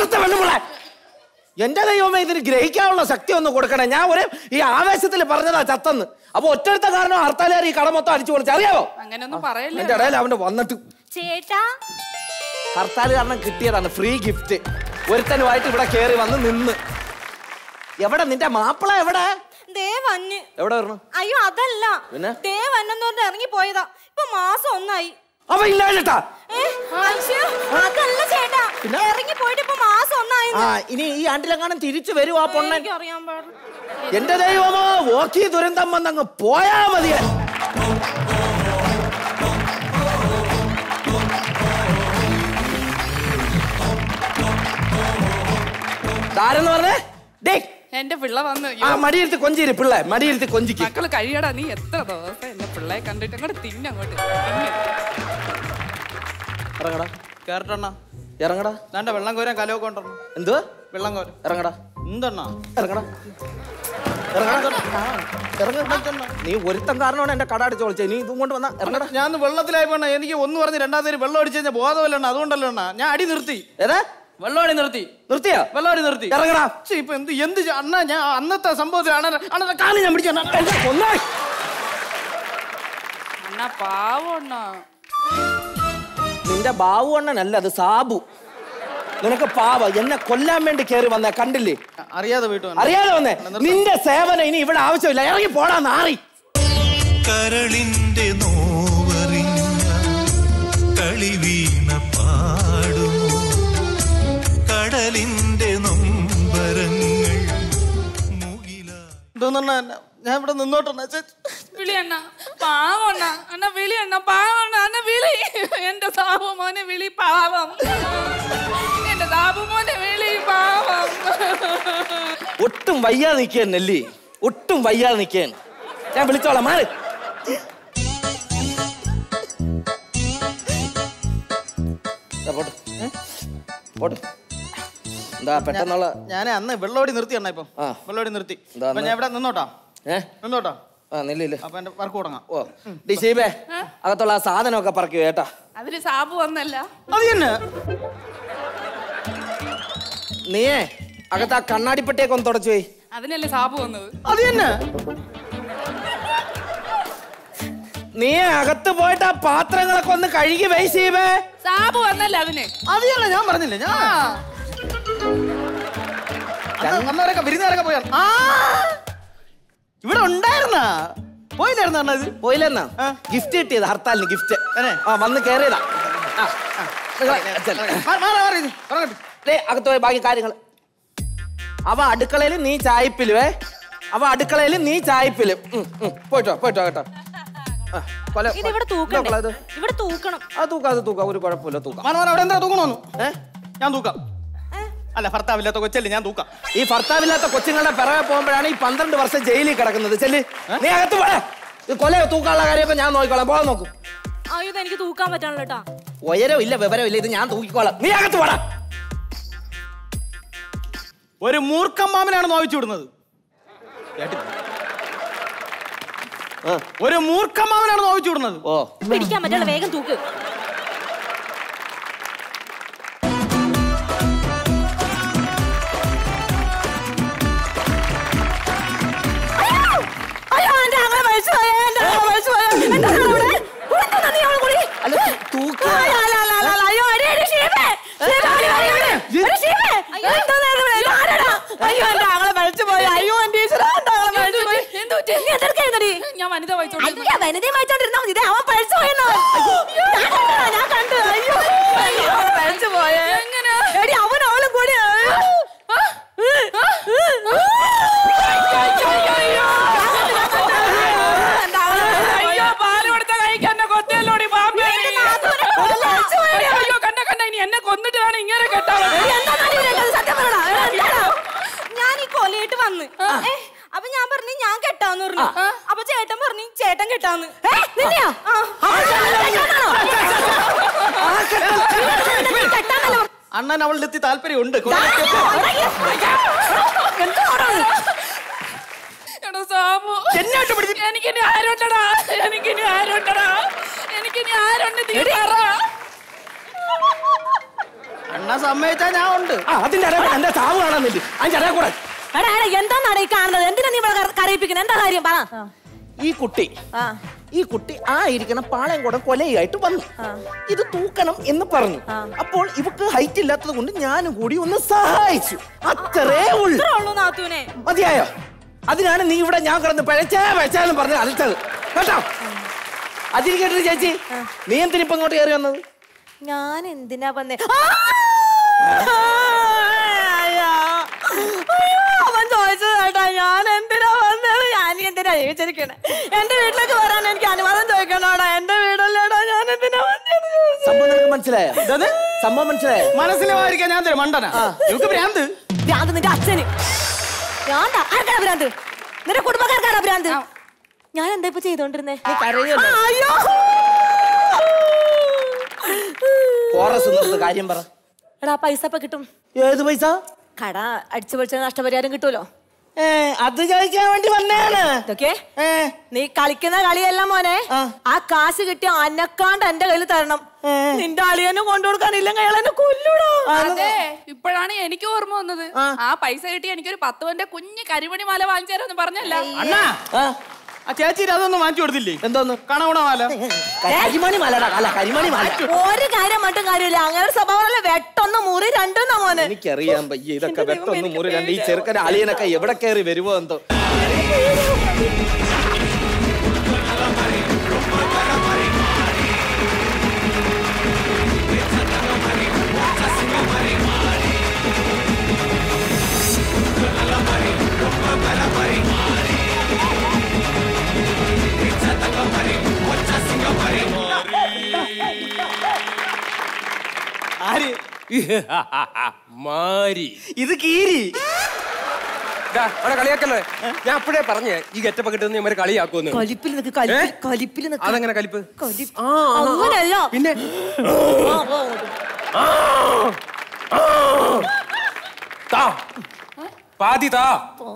Speaker 9: എന്റെ ദൈവമേ, ഇതിന് ഗ്രഹിക്കാനുള്ള ശക്തി ഒന്ന് കൊടുക്കണേ. ഞാൻ ഈ ആവേശത്തിൽ പറഞ്ഞതാ ചത്തെന്ന്. അപ്പൊ ഒറ്റടുത്ത കാരണം ഹർത്താലുകാർ ഈ കട മൊത്തം അടിച്ചു പൊളിച്ച്, അറിയാവോ?
Speaker 12: അങ്ങനെയൊന്നും പറയല്ലേ.
Speaker 9: എന്റെ ഇടയിൽ അവന്റെ വന്നിട്ട്
Speaker 8: ചേട്ടാ,
Speaker 9: ഹർത്താൽ കാരണം കിട്ടിയതാണ് ഫ്രീ ഗിഫ്റ്റ്. ഒരുത്തനുമായിട്ട് ഇവിടെ കേറി വന്ന് നിന്ന്. എവിടെ നിന്റെ മാപ്പിള? എവിടെ? എവിടെ വരണം?
Speaker 8: അയ്യോ അതല്ല, ദേ വന്നെന്ന് പറഞ്ഞ് ഇറങ്ങി പോയതാ. ഇപ്പൊ മാസം 1 ആയി.
Speaker 9: അവ ഇല്ല ചേട്ടാ.
Speaker 8: അതല്ല ചേട്ടാ, ഇറങ്ങി പോയിട്ട് ഇപ്പൊ മാസം 1 ആയി.
Speaker 9: ഇനി ഈ ആണ്ടിലെങ്ങാനും തിരിച്ചു വരും ആ പൊണ്ണൻ. എന്റെ ദൈവമോ, ഓക്കി ദുരന്തം വന്നങ്ങ് പോയാ മതിയെ. ആരെന്ന് പറഞ്ഞേ? ഡേ
Speaker 12: എന്റെ പിള്ള വന്നു.
Speaker 9: ആ മടിയിരുത്തി കൊഞ്ചിരി പിള്ളേ, മടിയിരുത്തി കൊഞ്ചിക്ക്.
Speaker 12: മക്കള് കഴിയടാ, നീ എത്ര ദിവസം എന്റെ പിള്ളയെ കണ്ടിട്ട് അങ്ങോട്ട് തിന്നങ്ങോട്ട്.
Speaker 9: ഇറങ്ങടാ.
Speaker 15: കേറട്ടെണ്ണ
Speaker 9: ഇറങ്ങടാ.
Speaker 15: വേണ്ട വെള്ളം കോരാൻ കലമൊക്കെ ഉണ്ടോ?
Speaker 9: എന്തുവാ
Speaker 15: വെള്ളം കോര.
Speaker 9: ഇറങ്ങടാ.
Speaker 15: എന്തെണ്ണ
Speaker 9: ഇറങ്ങടാ. നീ ഒരുത്തം കാരണമാണ് എന്റെ കട അടിച്ചു വിളിച്ചത്. നീ ഇതും കൊണ്ട് വന്നാ ഇറങ്ങടാ.
Speaker 15: ഞാൻ വെള്ളത്തിലായി പോണ. എനിക്ക് ഒന്ന് പറഞ്ഞ് രണ്ടാമത്തെ വെള്ളം അടിച്ചു കഴിഞ്ഞാൽ ബോധമല്ല. അതുകൊണ്ടല്ലോ ഞാൻ അടി നിർത്തി.
Speaker 9: ഏതാ
Speaker 15: വെള്ളം അടി നിർത്തി.
Speaker 9: നിർത്തിയാ?
Speaker 15: വെള്ളം അടി നിർത്തി.
Speaker 9: ഇറങ്ങടാ.
Speaker 15: ഇപ്പൊ എന്ത് അണ്ണ ഞാൻ അന്നത്തെ സംഭവത്തിലാണ് കാലം ഞാൻ പിടിച്ചു.
Speaker 12: അണ്ണാ പാവണ്ണ.
Speaker 9: നിന്റെ ബാബു അണ്ണനല്ല, അത് സാബു. നിനക്ക് പാവ എന്നെ കൊല്ലാൻ വേണ്ടി കയറി വന്നേ, കണ്ടില്ലേ?
Speaker 15: അറിയാതെ വീട്ടു
Speaker 9: അറിയാതെ വന്നേ. നിന്റെ സേവനം ഇനി ഇവിടെ ആവശ്യമില്ല. ഇറങ്ങി പോടാ നാറി.
Speaker 14: കരളിന്റെ നോവറിഞ്ഞ കളിവീണ പാടുമോ കടലിന്റെ നൊമ്പരങ്ങൾ
Speaker 15: ഞാൻ ഇവിടെ നിന്നോട്ടെണ്ണ.
Speaker 12: വിളി അണ്ണ പാവണ്ണ. അണ്ണ വിളി അണ്ണ പാവണ്ണ. അണ്ണ വിളി. എന്റെ സാബു മോനെ വിളി പാവം. എന്റെ സാബു മോനെ വിളി പാവം.
Speaker 9: ഒട്ടും വയ്യാതെ നിൽക്കുകയല്ലേ? ഒട്ടും വയ്യാതെ നിൽക്കുകയാണ്. ഞാൻ വിളിച്ചോളാം. മാറി. പോട്ടെ. എന്താ പെട്ടെന്നുള്ള?
Speaker 15: ഞാൻ അന്ന് വെള്ളോടി നിർത്തി അണ്ണ. ഇപ്പം വെള്ളോടി നിർത്തി. ഞാൻ ഇവിടെ നിന്നോട്ടാ. നിന്നോട്ടാ.
Speaker 9: നില്ലില്ല.
Speaker 15: അപ്പൊ എന്റെ വർക്ക് തുടങ്ങാം.
Speaker 9: ഓ ഡിഷീബേ, അകത്തുള്ള ആ സാധനമൊക്കെ പറക്കൂ കേട്ടാ.
Speaker 12: അതിന് സാബു വന്നല്ല.
Speaker 15: അത് തന്നെ.
Speaker 9: നീയേ അകത്ത് ആ കണ്ണാടിപ്പെട്ടിയൊക്കെ ഒന്ന് തുടച്ചു പോയി.
Speaker 12: അതിനല്ലേ സാബു വന്നത്.
Speaker 15: അത് തന്നെ.
Speaker 9: നീ അകത്ത് പോയിട്ട് ആ പാത്രങ്ങളൊക്കെ ഒന്ന് കഴുകി വൈസീബേ.
Speaker 12: സാബു വന്നല്ല അതിന്.
Speaker 15: അത് തന്നെ ഞാൻ പറഞ്ഞില്ലേ. ഞാൻ അന്നവരൊക്കെ വിരുന്നവരൊക്കെ പോയാ ഇവിടെ ഉണ്ടായിരുന്ന പോയില്ലായിരുന്ന ഇത്
Speaker 9: പോയില്ലെന്നാ. ഗിഫ്റ്റ് കിട്ടിയത് ഹർത്താലിന് ഗിഫ്റ്റ്. വന്ന് കേറിയതാ. അകത്ത് പോയി ബാക്കി കാര്യങ്ങൾ. അവ അടുക്കളയിലും നീ ചായപ്പിലുവേ. അവ അടുക്കളയിലും നീ ചായപ്പിലും. പോയിട്ടോ പോയിട്ടോ കേട്ടോ. ഒരു കുഴപ്പമില്ല.
Speaker 15: ഞാൻ തൂക്കാം. അല്ല ഭർത്താവില്ലാത്ത കൊച്ചല്ലേ ഞാൻ തൂക്കാം.
Speaker 9: ഈ ഭർത്താവില്ലാത്ത കൊച്ചുങ്ങളുടെ പിറകെ പോകുമ്പോഴാണ് ഈ 12 വർഷം ജയിലിൽ കിടക്കുന്നത്. ചെല്ല് നീ അകത്ത് പോടാ. കൊല തൂക്കാനുള്ള കാര്യമൊക്കെ ഞാൻ നോക്കിക്കോളാം. പോകാൻ നോക്കും.
Speaker 8: എനിക്ക് തൂക്കാൻ പറ്റാണല്ലോ.
Speaker 9: ഉയരവും ഇല്ല വിവരവും ഇല്ല. ഇത് ഞാൻ തൂക്കിക്കോളാം. നീ അകത്ത് പോടാ.
Speaker 15: ഒരു മൂർഖമ്മാമനാണ് നോവിച്ചു വിടുന്നത്. ഒരു മൂർഖമ്മാമനാണ് നോവിച്ചു വിടുന്നത്.
Speaker 9: ഓ
Speaker 8: പിടിക്കാൻ പറ്റുള്ള വേഗം തൂക്ക്.
Speaker 12: ഞാൻ വനിത വായിച്ചോണ്ടിരുന്ന
Speaker 8: അവൻ പഴിച്ചു പോയെന്നോ. ഞാൻ കണ്ടു. അയ്യോ പഴിച്ചു പോയേ. അവൻ അവളും കൂടി
Speaker 12: പാല് കൊടുത്ത കഴിക്കാൻ കൊത്തല്ലോടി പാമ്പേ. അയ്യോ കണ്ട കണ്ട ഇനി എന്നെ കൊന്നിട്ടാണ് ഇങ്ങനെ കേട്ടോ.
Speaker 8: ഞാൻ ഈ കൊലയിട്ട് വന്ന് അപ്പൊ ഞാൻ പറഞ്ഞു ഞാൻ കെട്ടാന്ന് പറഞ്ഞു. അപ്പൊ ചേട്ടൻ പറഞ്ഞു ചേട്ടൻ കെട്ടാന്ന്.
Speaker 15: അണ്ണൻ അവളുടെ എത്തി താല്പര്യമുണ്ട്.
Speaker 12: എനിക്കിനി ആരുണ്ടടാ. എനിക്കിനി ആരുണ്ടടാ. എനിക്കിനി ആരുണ്ട്.
Speaker 15: അണ്ണ സമ്മതിച്ചാ ഞാൻ ഉണ്ട്.
Speaker 9: അതിന്റെ എന്റെ ചാവ് കാണാന്നില്ല. അതിന്റെ ഇടയിൽ കൂടെ
Speaker 8: എന്താന്നാണ് ഈ കാണുന്നത്? എന്തിനാ നീ കരയിപ്പിക്കുന്നത്? എന്താ കാര്യം പറ.
Speaker 9: ഈ കുട്ടി ആ ഇരിക്കുന്ന പാളയംകോടൻ കൊലയായിട്ട് വന്നു. ഇത് തൂക്കണം എന്ന് പറഞ്ഞു. അപ്പോൾ ഇവക്ക് ഹൈറ്റ് ഇല്ലാത്തത് കൊണ്ട് ഞാനും കൂടി ഒന്ന് സഹായിച്ചു. അത്രേ ഉള്ളൂ. മതിയായോ? അതിനാണ് നീ ഇവിടെ ഞാൻ കിടന്ന് പഴച്ചാന്ന് പറഞ്ഞ് അലച്ചത് കേട്ടോ. അതിരിക്കട്ടെ ചേച്ചി, നീ എന്തിനിപ്പോ ഇങ്ങോട്ട് കയറി വന്നത്?
Speaker 8: ഞാൻ എന്തിനാ വന്നേ? അവൻ ചോദിച്ചത് കേട്ടാ ഞാൻ എന്തിനാ വന്നത്. ഞാൻ എന്തിനാ ജീവിച്ചിരിക്കണേ? എന്റെ വീട്ടിലേക്ക് വരാൻ എനിക്ക് അനുവാദം ചോദിക്കണോടാ. എന്റെ വീടല്ലേടാ. ഞാൻ എന്തിനാ വന്നത്?
Speaker 9: സംഭവം നിനക്ക് മനസ്സിലായോ? സംഭവം മനസ്സിലായോ?
Speaker 15: മനസ്സിലാവാതിരിക്കാൻ ഞാൻ തരും മണ്ടനാ. ഇവക്ക് ഭ്രാന്ത്.
Speaker 8: ഭ്രാന്ത് നിന്റെ അച്ഛന്. ഭ്രാന്താ? ആർക്കാണ് ഭ്രാന്ത്? നിന്റെ കുടുംബക്കാർക്കാണ് ഭ്രാന്ത്? ഞാൻ എന്താ ഇപ്പൊ ചെയ്തോണ്ടിരുന്നേ? അയ്യോ
Speaker 9: കാര്യം പറ.
Speaker 8: എടാ പൈസ ഇപ്പൊ കിട്ടും.
Speaker 9: ഏത് പൈസ?
Speaker 8: കട അടിച്ചു പൊളിച്ച നഷ്ടപരിഹാരം കിട്ടുമല്ലോ.
Speaker 9: അത് ചോദിക്കാൻ വേണ്ടി വന്നതാണ്.
Speaker 8: ഇതൊക്കെ നീ കളിക്കുന്ന കളിയല്ല മോനെ. ആ കാശ് കിട്ടിയ അനക്കാണ്ട് എന്റെ കയ്യിൽ തരണം. നിന്റെ അളിയനും കൊണ്ടുകൊടുക്കാനില്ലെങ്കിൽ അയാൾ എന്നെ കൊല്ലൂടാ.
Speaker 12: അതെ, ഇപ്പോഴാണ് എനിക്ക് ഓർമ്മ വന്നത്. ആ പൈസ കിട്ടി എനിക്കൊരു 10 പവന്റെ കുഞ്ഞ് കരിമണി മാല വാങ്ങിച്ചു തരാമെന്ന് പറഞ്ഞല്ല.
Speaker 15: അണ്ണാ ആ ചേച്ചി അതൊന്നും വാങ്ങിച്ചു കൊടുത്തില്ലേ?
Speaker 9: എന്തോന്ന്?
Speaker 15: കണവണ മാല.
Speaker 9: കരിമണി മാലടാ. അല്ല കരിമണി മാല.
Speaker 8: ഒരു കാര്യം മറ്റും കാര്യമില്ല. അങ്ങനെ സ്വഭാവമല്ല. വെട്ടൊന്ന് മുറി രണ്ടെന്നാ മോനെ.
Speaker 9: എനിക്കറിയാൻ പയ്യ ഇതൊക്കെ വെട്ടൊന്ന് മുറി രണ്ട്. ഈ ചെറുക്കൻ അളിയനൊക്കെ എവിടെ കയറി വരുമോ എന്തോ.
Speaker 15: ആര്?
Speaker 16: മാരി.
Speaker 15: ഇത് കീരി.
Speaker 16: അവിടെ കളിയാക്കല്ലേ? ഞാൻ അപ്പോഴേ പറഞ്ഞേ ഈ ഗെറ്റപ്പ് കിട്ടുന്ന ഇവര് കളിയാക്കുമെന്ന്. അതെങ്ങനെ കലിപ്പ്?
Speaker 8: അങ്ങനല്ല.
Speaker 16: പിന്നെ പാതി താ.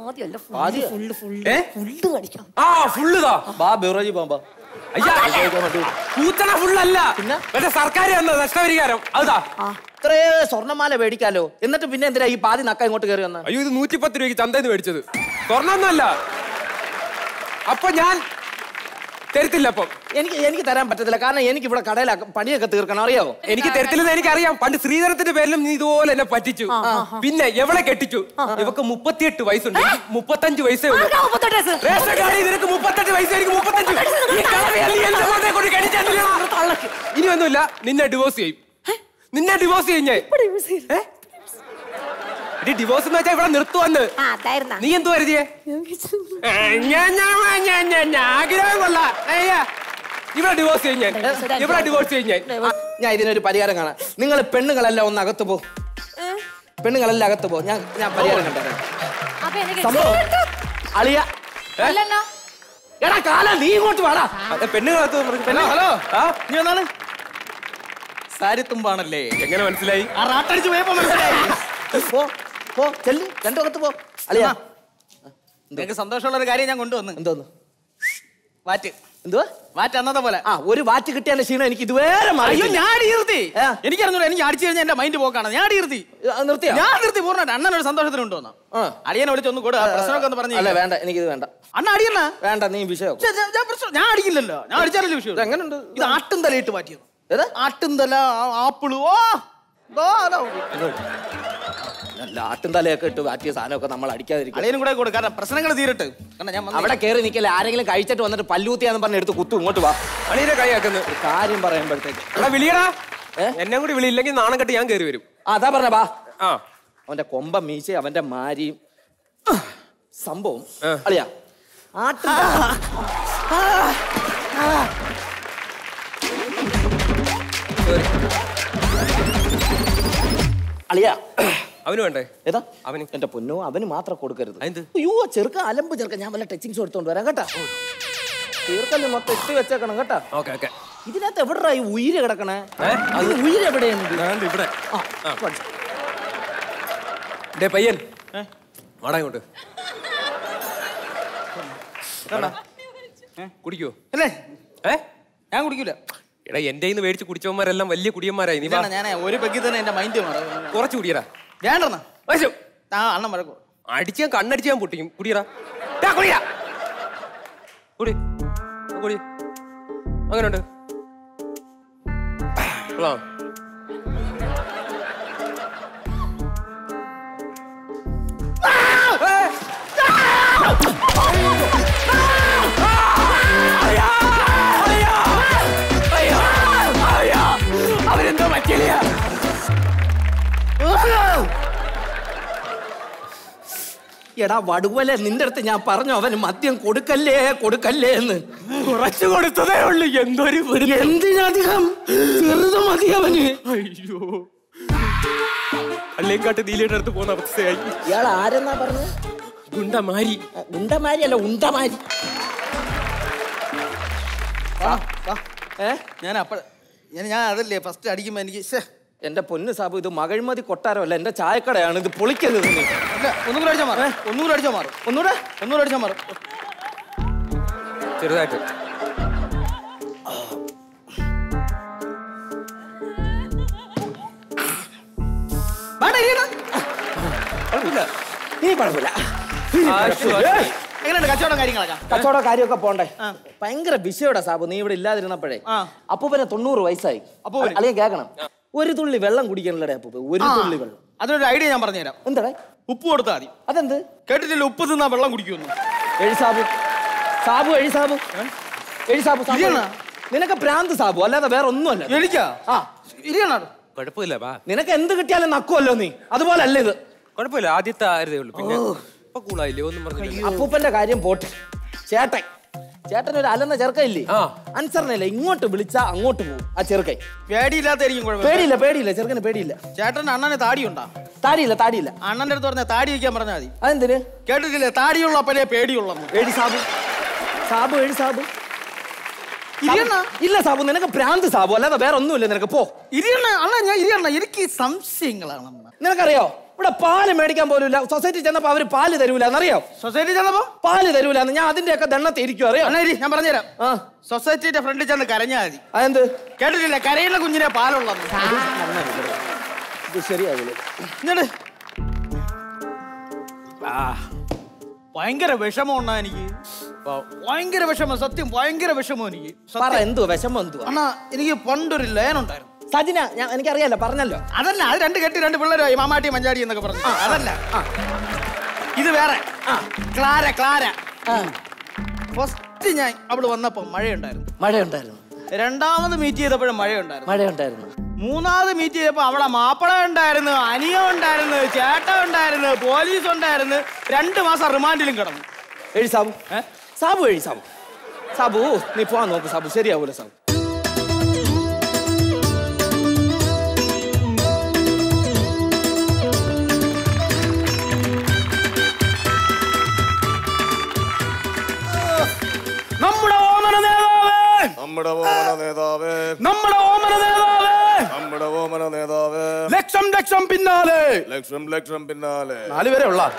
Speaker 16: ഫുള്ള് താ.
Speaker 9: ബാ ബിറോജി പോകാം.
Speaker 16: കൂത്തണ ഫുള്ളല്ല, മറ്റേ സർക്കാർ നഷ്ടപരിഹാരം അതാ.
Speaker 9: ഇത്രേ സ്വർണ്ണമാല മേടിക്കാലോ, എന്നിട്ട് പിന്നെ എന്തിനാ ഈ പാതി നക്ക ഇങ്ങോട്ട് കയറി വന്ന?
Speaker 16: അയ്യോ, ഇത് 110 രൂപയ്ക്ക് ചന്തന്ന് മേടിച്ചത്, സ്വർണ്ണമൊന്നുമല്ല. അപ്പൊ ഞാൻ തരത്തില്ല. അപ്പം
Speaker 9: എനിക്ക് തരാൻ പറ്റത്തില്ല, കാരണം എനിക്ക് ഇവിടെ കടയിൽ പണിയൊക്കെ തീർക്കണം, അറിയാവോ?
Speaker 16: എനിക്ക് തരത്തില്ലെന്ന് എനിക്കറിയാം. പണ്ട് ശ്രീധരത്തിന്റെ പേരിലും നീ ഇതുപോലെ എന്നെ പറ്റിച്ചു. പിന്നെ എവളെ കെട്ടിച്ചു. ഇവക്ക് 38 വയസ്സുണ്ട്, 35 വയസ്സേ ഉള്ളൂ. റേഷൻ കാർഡിൽ നിനക്ക് 38 വയസ്സ്, എനിക്ക് 35. ഇനി ഒന്നുമില്ല, നിന്നെ ഡിവോഴ്സ് ചെയ്യും. നിന്നെ ഡിവോഴ്സ് ചെയ്യും ഞാൻ. ഡിവോഴ്സ് എന്ന് വെച്ചാൽ ഇവിടെ നിർത്തുവന്ന്. നീ എന്തു കരുതിയേ? ആഗ്രഹം കൊള്ളാം. ഇവിടെ ഡിവോഴ്സ് ചെയ്യും ഞാൻ. ഇവിടെ ഡിവോഴ്സ് ചെയ്യും ഞാൻ.
Speaker 9: ഞാൻ ഇതിനൊരു പരിഹാരം കാണാം. നിങ്ങൾ പെണ്ണുങ്ങളെല്ലാം ഒന്ന് അകത്ത് പോ. പെണ്ണുങ്ങളെല്ലാം അകത്ത് പോ. ഞാൻ പരിഹാരം കണ്ടേ. സംഭവം അളിയ എടാ കാല നീ ഇങ്ങോട്ട് വേടാ.
Speaker 16: പെണ്ണുങ്ങളകത്ത്.
Speaker 15: ഹലോ, നീ ഒന്നാണ് സാരി തുമ്പാണല്ലേ?
Speaker 16: എങ്ങനെ മനസ്സിലായി?
Speaker 15: ആ റാട്ടടിച്ച് പോയപ്പോ മനസ്സിലായി.
Speaker 9: പോ ചെല്ലു, രണ്ടു അകത്ത് പോ. അളിയാ,
Speaker 15: നിനക്ക് സന്തോഷമുള്ള ഒരു കാര്യം ഞാൻ കൊണ്ടുവന്നു.
Speaker 9: എന്തോന്ന്?
Speaker 15: വാറ്റ്.
Speaker 9: എന്തുവാ?
Speaker 15: വാറ്റ് അന്നത്തെ പോലെ.
Speaker 9: ഒരു വാറ്റ് കിട്ടിയാൽ ക്ഷീണം എനിക്ക് ഇതുവരെ മാറി.
Speaker 15: അയ്യോ, ഞാൻ അടിയിരുത്തി. എനിക്കറിഞ്ഞൂടാ, എനിക്ക് അടിച്ചു കഴിഞ്ഞാൽ എന്റെ മൈൻഡ് പോക്കാണ്. ഞാൻ അടിയിരുത്തി.
Speaker 9: നിർത്തിയാ?
Speaker 15: ഞാൻ നിർത്തി പൂർണ്ണമായിട്ട്. അണ്ണനൊരു സന്തോഷത്തിന് കൊണ്ടുവന്നു. അടിയനെ വിളിച്ചൊന്ന് കൂടെ പ്രശ്നമൊക്കെ ഒന്ന് പറഞ്ഞു.
Speaker 9: അല്ല വേണ്ട, എനിക്കിത് വേണ്ട.
Speaker 15: അണ്ണ അടിയണ്ണ
Speaker 9: വേണ്ട, നീ വിഷയം.
Speaker 15: ഞാൻ അടിക്കില്ലല്ലോ, ഞാൻ അടിച്ചാലല്ലേ വിഷയം.
Speaker 9: എങ്ങനെയുണ്ട്?
Speaker 15: ഇത് ആട്ടും തലയിട്ട് മാറ്റിയത്. ആട്ടും തല, ആപ്പിള്.
Speaker 9: ആട്ടും തലയൊക്കെ ഇട്ട് മാറ്റിയ സാധനമൊക്കെ നമ്മൾ അടിക്കാതിരിക്കും.
Speaker 15: അളിയനും കൂടെ കൊടുക്കും, കാരണം പ്രശ്നങ്ങൾ തീരട്ടെ.
Speaker 9: അവിടെ കയറി നിൽക്കല്ലേ, ആരെങ്കിലും കഴിച്ചിട്ട് വന്നിട്ട് പല്ലൂത്തിയാന്ന് പറഞ്ഞ് എടുത്ത് കുത്തു. ഇങ്ങോട്ട് വാ.
Speaker 16: അളിയെ കളിയാക്കുന്നു.
Speaker 9: കാര്യം പറയുമ്പോഴത്തേക്ക്
Speaker 16: വിളിയടാ. എന്നെ കൂടി വിളിയില്ലെങ്കിൽ നാണം കെട്ടി ഞാൻ കയറി വരും.
Speaker 9: അതാ പറഞ്ഞ വാ. അവന്റെ കൊമ്പ മീശ, അവന്റെ മാരിയും സംഭവം. അളിയാ, ആട്ടും അളിയാ,
Speaker 16: അവന് വേണ്ടേ?
Speaker 9: ഏതാ അവന്? എന്റെ പൊന്നോ, അവന് മാത്രം കൊടുക്കരുത്. അയ്യോ, ചെറുക്ക അലമ്പ് ചെറുക്ക. ഞാൻ വല്ല ടച്ചിങ്സ് എടുത്തോണ്ട് വരാം കേട്ടാ. തീർക്കല്ലേ മൊത്തം ഇട്ട് വെച്ചേക്കണം കേട്ടാ. ഇതിനകത്ത് എവിടെയാ ഈ ഉയിര് കിടക്കണേ? ഉയിര് എവിടെയാണ്?
Speaker 16: ഇവിടെ. പയ്യൻ വാടാ ഇങ്ങോട്ട്. കുടിക്കോ?
Speaker 15: അല്ലേ? ഞാൻ കുടിക്കൂല.
Speaker 16: എടാ, എന്റെ കയ്യിൽ നിന്ന് മേടിച്ച് കുടിച്ചവന്മാരെല്ലാം വലിയ കുടിയന്മാരായി. നീ
Speaker 15: ഞാൻ ഒരു പെഗ്ഗിൽ തന്നെ എന്റെ മൈൻഡ് മാറും.
Speaker 16: കുറച്ച് കുടിയടാ.
Speaker 15: വേണ്ടെന്നാ അണ്ണൻ മറക്കോ?
Speaker 16: അടിച്ച് ഞാൻ കണ്ണടിച്ച് ഞാൻ പൊട്ടിക്കും. കുടിയടാ, കുടിയാ. കുടി കുടി. അങ്ങനെയുണ്ട്.
Speaker 9: അവരെന്തോ പറ്റില്ല. എടാ വടുവലെ, നിന്റെ അടുത്ത് ഞാൻ പറഞ്ഞു അവന് മദ്യം കൊടുക്കല്ലേ കൊടുക്കല്ലേ എന്ന്.
Speaker 16: കുറച്ചു കൊടുത്തതേ ഉള്ളു. എന്തൊരു
Speaker 9: എന്തിനധികം ചെറുത് മതി അവന്.
Speaker 16: അയ്യോ, അല്ലേക്കാട്ട് നീലയുടെ അടുത്ത് പോകുന്ന അവസ്ഥയായി.
Speaker 9: ഇയാൾ ആരെന്നാ പറഞ്ഞത്?
Speaker 16: ഗുണ്ടമാരി.
Speaker 9: ഗുണ്ടമാരി അല്ല, ഉണ്ടമാരി.
Speaker 15: ഞാൻ അതല്ലേ ഫസ്റ്റ് അടിക്കുമ്പോ എനിക്ക്
Speaker 9: എന്റെ പൊന്ന് സാബു, ഇത് മകഴ്മതി കൊട്ടാരമല്ല, എന്റെ ചായക്കടയാണ്. ഇത് പൊളിക്കരുത്.
Speaker 15: ഒന്നുകൂടെ അടിച്ചാൽ മാറും. ഒന്നുകൂടെ അടിച്ചാൽ മാറും. ഒന്നുകൂടെ അടിച്ചാൽ മാറും.
Speaker 16: ചെറുതായിട്ട്.
Speaker 9: നീ കുഴപ്പമില്ല.
Speaker 15: എങ്ങനെയുണ്ട് കച്ചവടം കാര്യങ്ങളൊക്കെ?
Speaker 9: കച്ചവടം കാര്യമൊക്കെ പോണ്ടേ? ഭയങ്കര വിഷയോടെ സാബു, നീ ഇവിടെ ഇല്ലാതിരുന്നപ്പോഴേ അപ്പൂപ്പനെ 90 വയസ്സായി. അല്ലെങ്കിൽ കേക്കണം, ഒരു തുള്ളി വെള്ളം കുടിക്കണല്ലേ അപ്പൂപ്പ? ഒരു തുള്ളി വെള്ളം.
Speaker 15: അതിനൊരു ഐഡിയ ഞാൻ പറഞ്ഞുതരാം.
Speaker 9: എന്താ?
Speaker 15: ഉപ്പ് കൊടുത്താൽ മതി.
Speaker 9: അതെന്ത്?
Speaker 15: കേട്ടിട്ടില്ല ഉപ്പ് തിന്നാ വെള്ളം കുടിക്കുമെന്ന്?
Speaker 9: എഴിസാബു സാബു എഴിസാബു എഴിസാബു നിനക്ക് ഭ്രാന്ത് സാബു, അല്ലാതെ വേറെ ഒന്നുമല്ല.
Speaker 15: എനിക്കാ?
Speaker 16: കുഴപ്പമില്ല.
Speaker 9: നിനക്ക് എന്ത് കിട്ടിയാലും നക്കുമല്ലോ നീ. അതുപോലെ അല്ല ഇത്.
Speaker 16: കുഴപ്പമില്ല, ആദ്യത്തെ ആരതേ ഉള്ളൂ. പിന്നെ ഇപ്പൊ കൂളായില്ലേ? ഒന്നും പറഞ്ഞില്ല.
Speaker 9: അപ്പൂപ്പന്റെ കാര്യം പോട്ടെ. ചേട്ടൻ ഒരു അലന്ന ചെറുക്കയില്ലേ, അനുസരണയില്ല. ഇങ്ങോട്ട് വിളിച്ചാ അങ്ങോട്ട് പോകും ആ ചെറുക്കൈ.
Speaker 15: പേടിയില്ലാത്തായിരിക്കും.
Speaker 9: പേടിയില്ല ചെറുക്കന് പേടിയില്ല.
Speaker 15: ചേട്ടൻ അണ്ണന് താടിയുണ്ടാ?
Speaker 9: താടിയില്ല.
Speaker 15: അണ്ണന്റെ അടുത്ത് പറഞ്ഞ താടി വയ്ക്കാൻ പറഞ്ഞാൽ മതി.
Speaker 9: അതെന്തിന്?
Speaker 15: കേട്ടിട്ടില്ലേ താടിയുള്ള അപ്പനെ പേടിയുള്ളന്ന്?
Speaker 9: എഴി സാബു ഇല്ല സാബു, നിനക്ക് ഭ്രാന്ത് സാബു, അല്ലാതെ വേറെ ഒന്നുമില്ല. നിനക്ക് പോ.
Speaker 15: എനിക്ക് സംശയങ്ങളാണ്.
Speaker 9: നിനക്കറിയോ ഇവിടെ പാല് മേടിക്കാൻ പോലുമില്ല. സൊസൈറ്റി ചെന്നപ്പോ അവര് പാല് തരൂല എന്നറിയോ?
Speaker 15: സൊസൈറ്റി ചെന്നപ്പോ
Speaker 9: പാല് തരൂല. ഞാൻ അതിന്റെയൊക്കെ ദണ്ണത്തെ ഇരിക്കും. അറിയോ?
Speaker 15: ഞാൻ പറഞ്ഞുതരാം. സൊസൈറ്റിയുടെ ഫ്രണ്ടിൽ ചെന്ന് കരഞ്ഞാൽ മതി.
Speaker 9: അതെന്ത്?
Speaker 15: കേട്ടിട്ടില്ല കരയുന്ന കുഞ്ഞിനെ പാലുള്ളത്?
Speaker 9: ഇത് ശരിയാവില്ല.
Speaker 15: ഭയങ്കര വിഷമം ഉണ്ടാ എനിക്ക്. ഭയങ്കര വിഷമം, സത്യം ഭയങ്കര വിഷമം എനിക്ക്.
Speaker 9: എന്തുവാ വിഷമം? എന്തുവാ?
Speaker 15: അണ്ണാ എനിക്ക് പണ്ടൊരു ലയനുണ്ടായിരുന്നു.
Speaker 9: സജിന, എനിക്കറിയാലോ, പറഞ്ഞല്ലോ.
Speaker 15: അതല്ല, അത് രണ്ട് പിള്ളേരായി മാമാട്ടി മഞ്ചാടി എന്നൊക്കെ പറഞ്ഞു. അതല്ല, ഇത് വേറെ. ക്ലാര. ഫസ്റ്റ് ഞാൻ അവിടെ വന്നപ്പോ മഴയുണ്ടായിരുന്നു. രണ്ടാമത് മീറ്റ് ചെയ്തപ്പോഴും മഴയുണ്ടായിരുന്നു. മൂന്നാമത് മീറ്റ് ചെയ്തപ്പോ അവിടെ മാപ്പിള ഉണ്ടായിരുന്നു, അനിയ ഉണ്ടായിരുന്നു, ചേട്ട ഉണ്ടായിരുന്നു, പോലീസ് ഉണ്ടായിരുന്നു. 2 മാസം റിമാൻഡിലും കിടന്നു.
Speaker 9: സാബു നീ പോവാൻ നോക്ക് സാബു, ശരിയാവൂല സാബു.
Speaker 15: നമ്മുടെ ഓമന നേതാവേ ലക്ഷം പിന്നാലെ 4 പേരെ ഉള്ള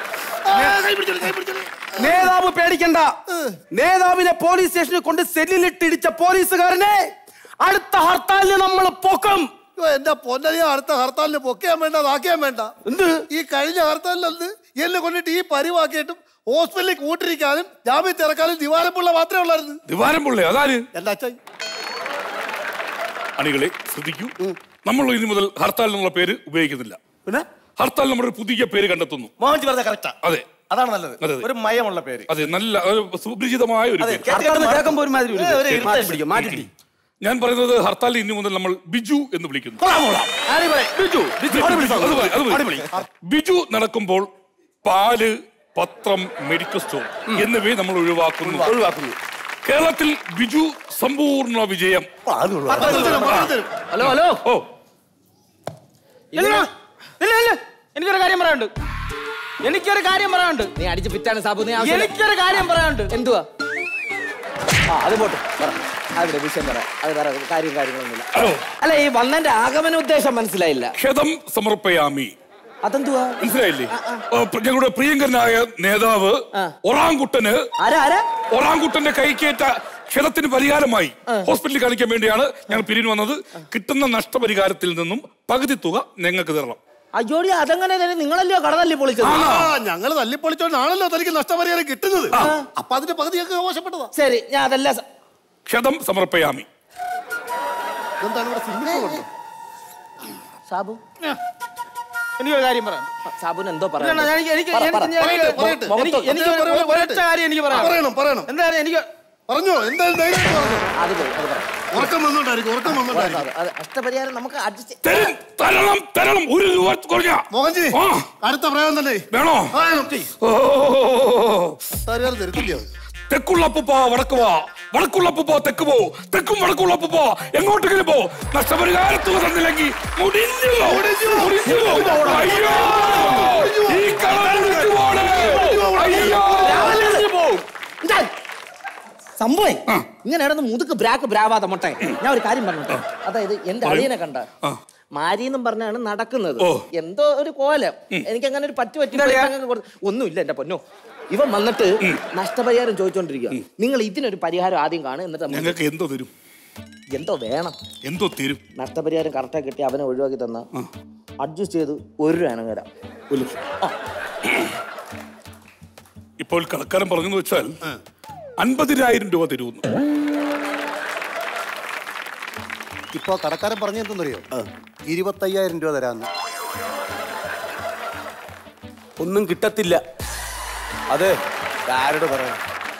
Speaker 15: നേതാവ് പേടിക്കണ്ട. നേതാവിനെ പോലീസ് സ്റ്റേഷനിൽ കൊണ്ട് സെല്ലിലിട്ടിടിച്ച പോലീസുകാരനെ അടുത്ത ഹർത്താലിന് നമ്മൾ പൊക്കും.
Speaker 13: എന്റെ പൊന്നനെ അടുത്ത ഹർത്താലിന് പൊക്കാൻ വേണ്ട, ആക്കിയാൻ വേണ്ട. എന്ത് ഈ കഴിഞ്ഞ ഹർത്താലിൽ എന്നെ കൊണ്ടിട്ട് ഈ പരിവാക്കിയിട്ടും ഹോസ്പിറ്റലിൽ കൂട്ടിരിക്കാനും ജാമ്യത്തിൽ ഇറക്കാനും ദിവാരംപിള്ള മാത്രമേ ഉള്ളായിരുന്നു.
Speaker 10: ദിവാരംപിള്ള അതാര്?
Speaker 13: എന്റെ അച്ഛൻ.
Speaker 10: അണികളെ ശ്രദ്ധിക്കൂ, നമ്മൾ ഇനി മുതൽ ഹർത്താൽ എന്നുള്ള പേര് ഉപയോഗിക്കുന്നില്ല.
Speaker 15: പിന്നെ
Speaker 10: ഹർത്താൽ നമ്മുടെ പുതിയ പേര് കണ്ടെത്തുന്നു.
Speaker 15: മോഹൻജി പറഞ്ഞ കറക്റ്റാ.
Speaker 10: അതെ,
Speaker 15: അതാണ് നല്ലത്. ഒരു മയമുള്ള പേര്.
Speaker 10: അതെ, നല്ല സുപരിചിതമായ ഒരു പേര്. ഞാൻ പറയുന്നത് ഹർത്താൽ ഇനി മുതൽ നമ്മൾ ബിജു എന്ന് വിളിക്കുന്നു. ബിജു നടക്കുമ്പോൾ പാല്, പത്രം, മെഡിക്കൽ സ്റ്റോർ എന്നിവയെ നമ്മൾ ഒഴിവാക്കുന്നു. കേരളത്തിൽ ബിജു സമ്പൂർണ്ണ വിജയം.
Speaker 15: ഹലോ ഓ എനിക്കൊരു കാര്യം പറയാനുണ്ട്.
Speaker 9: നീ അടിച്ച് പിറ്റാണ് സാബു.
Speaker 15: എനിക്കൊരു കാര്യം പറയാനുണ്ട്.
Speaker 9: എന്തുവാ? അത് പോട്ടെ, അവിടെ വിഷയം പറയാം. അത് വേറെ കാര്യങ്ങളൊന്നുമില്ല. അല്ല, ഈ വന്നതിന്റെ ആഗമന ഉദ്ദേശം മനസ്സിലായില്ല.
Speaker 10: ക്ഷതം സമർപ്പയാമി.
Speaker 9: അതെന്തുവാ?
Speaker 10: മനസ്സിലായില്ലേ? ഞങ്ങളുടെ പ്രിയങ്കരനായ നേതാവ് ഒറാങ്കുട്ടന്റെ കൈക്കേറ്റ ക്ഷതത്തിന് പരിഹാരമായി ഹോസ്പിറ്റലിൽ കാണിക്കാൻ വേണ്ടിയാണ് ഞങ്ങൾ പിരിഞ്ഞു വന്നത്. കിട്ടുന്ന നഷ്ടപരിഹാരത്തിൽ നിന്നും പകുതി തുക ഞങ്ങൾക്ക് തരണം.
Speaker 9: അയ്യോടി, അതെങ്ങനെ? നിങ്ങളല്ലയോ കട തല്ലി പൊളിച്ചത്?
Speaker 13: ഞങ്ങൾ തല്ലി പൊളിച്ചോണ്ടാണല്ലോ തനിക്ക് നഷ്ടപരിഹാരം കിട്ടുന്നത്. അപ്പൊ അതിന്റെ പകുതിയൊക്കെ മോശപ്പെട്ടതാ.
Speaker 9: ശരി, ഞാൻ അതല്ല.
Speaker 10: ക്ഷതം സമർപ്പയാമി.
Speaker 13: എന്താണ് ഇവിടെ സിനിമ?
Speaker 9: സാബു,
Speaker 15: എനിക്കൊരു കാര്യം പറയാം.
Speaker 9: സാബുന് എന്തോ പറയാം.
Speaker 15: എന്താ
Speaker 13: പറഞ്ഞോ,
Speaker 9: നഷ്ടപരിഹാരം നമുക്ക്
Speaker 13: മോഹൻജി, അടുത്ത പ്രയോഗം തന്നെ
Speaker 10: വേണോ?
Speaker 13: തരത്തില്ല.
Speaker 10: തെക്കുള്ള അപ്പൂപ്പ വടക്ക് വാ, വടക്കുള്ള അപ്പൂപ്പ തെക്ക് പോ, തെക്കും വടക്കുള്ള അപ്പൂപ്പ എങ്ങോട്ടെങ്കിലും പോ. നഷ്ടപരിഹാരത്തുക തന്നില്ലെങ്കിൽ മുടിഞ്ഞു പോ. അയ്യോ ഈ
Speaker 15: സംഭവം ഇങ്ങനെയാണെന്ന് മുതുക്ക് ബ്രാക്ക് ബ്രാവാതെ മുട്ടെ. ഞാൻ ഒരു കാര്യം പറഞ്ഞോട്ടെ. അതായത് എന്റെ അളിയനെ കണ്ട മാരിന്നും പറഞ്ഞാണ് നടക്കുന്നത്. എന്തോ ഒരു കോലം എനിക്ക് അങ്ങനെ ഒരു പറ്റി ഒന്നുമില്ല എന്റെ പൊന്നോ. ഇവൻ വന്നിട്ട് നഷ്ടപരിഹാരം ചോദിച്ചോണ്ടിരിക്കുക. നിങ്ങൾ ഇതിനൊരു പരിഹാരം ആദ്യം കാണും, എന്നിട്ട്
Speaker 10: എന്തോ തരും,
Speaker 15: എന്തോ വേണം,
Speaker 10: എന്തോ തരും.
Speaker 15: നഷ്ടപരിഹാരം കറക്റ്റായി കിട്ടി അവനെ ഒഴിവാക്കി തന്ന അഡ്ജസ്റ്റ് ചെയ്ത് ഒരു രൂപ തരാം.
Speaker 10: ഇപ്പോൾ കടക്കാരൻ പറഞ്ഞെന്ന് വെച്ചാൽ 50,000 രൂപ തരുന്നു.
Speaker 7: ഇപ്പൊ കടക്കാരൻ പറഞ്ഞെന്തറിയോ? 25,000 രൂപ തരാന്ന്.
Speaker 16: ഒന്നും കിട്ടത്തില്ല. അതെ, ആരോട് പറയാം?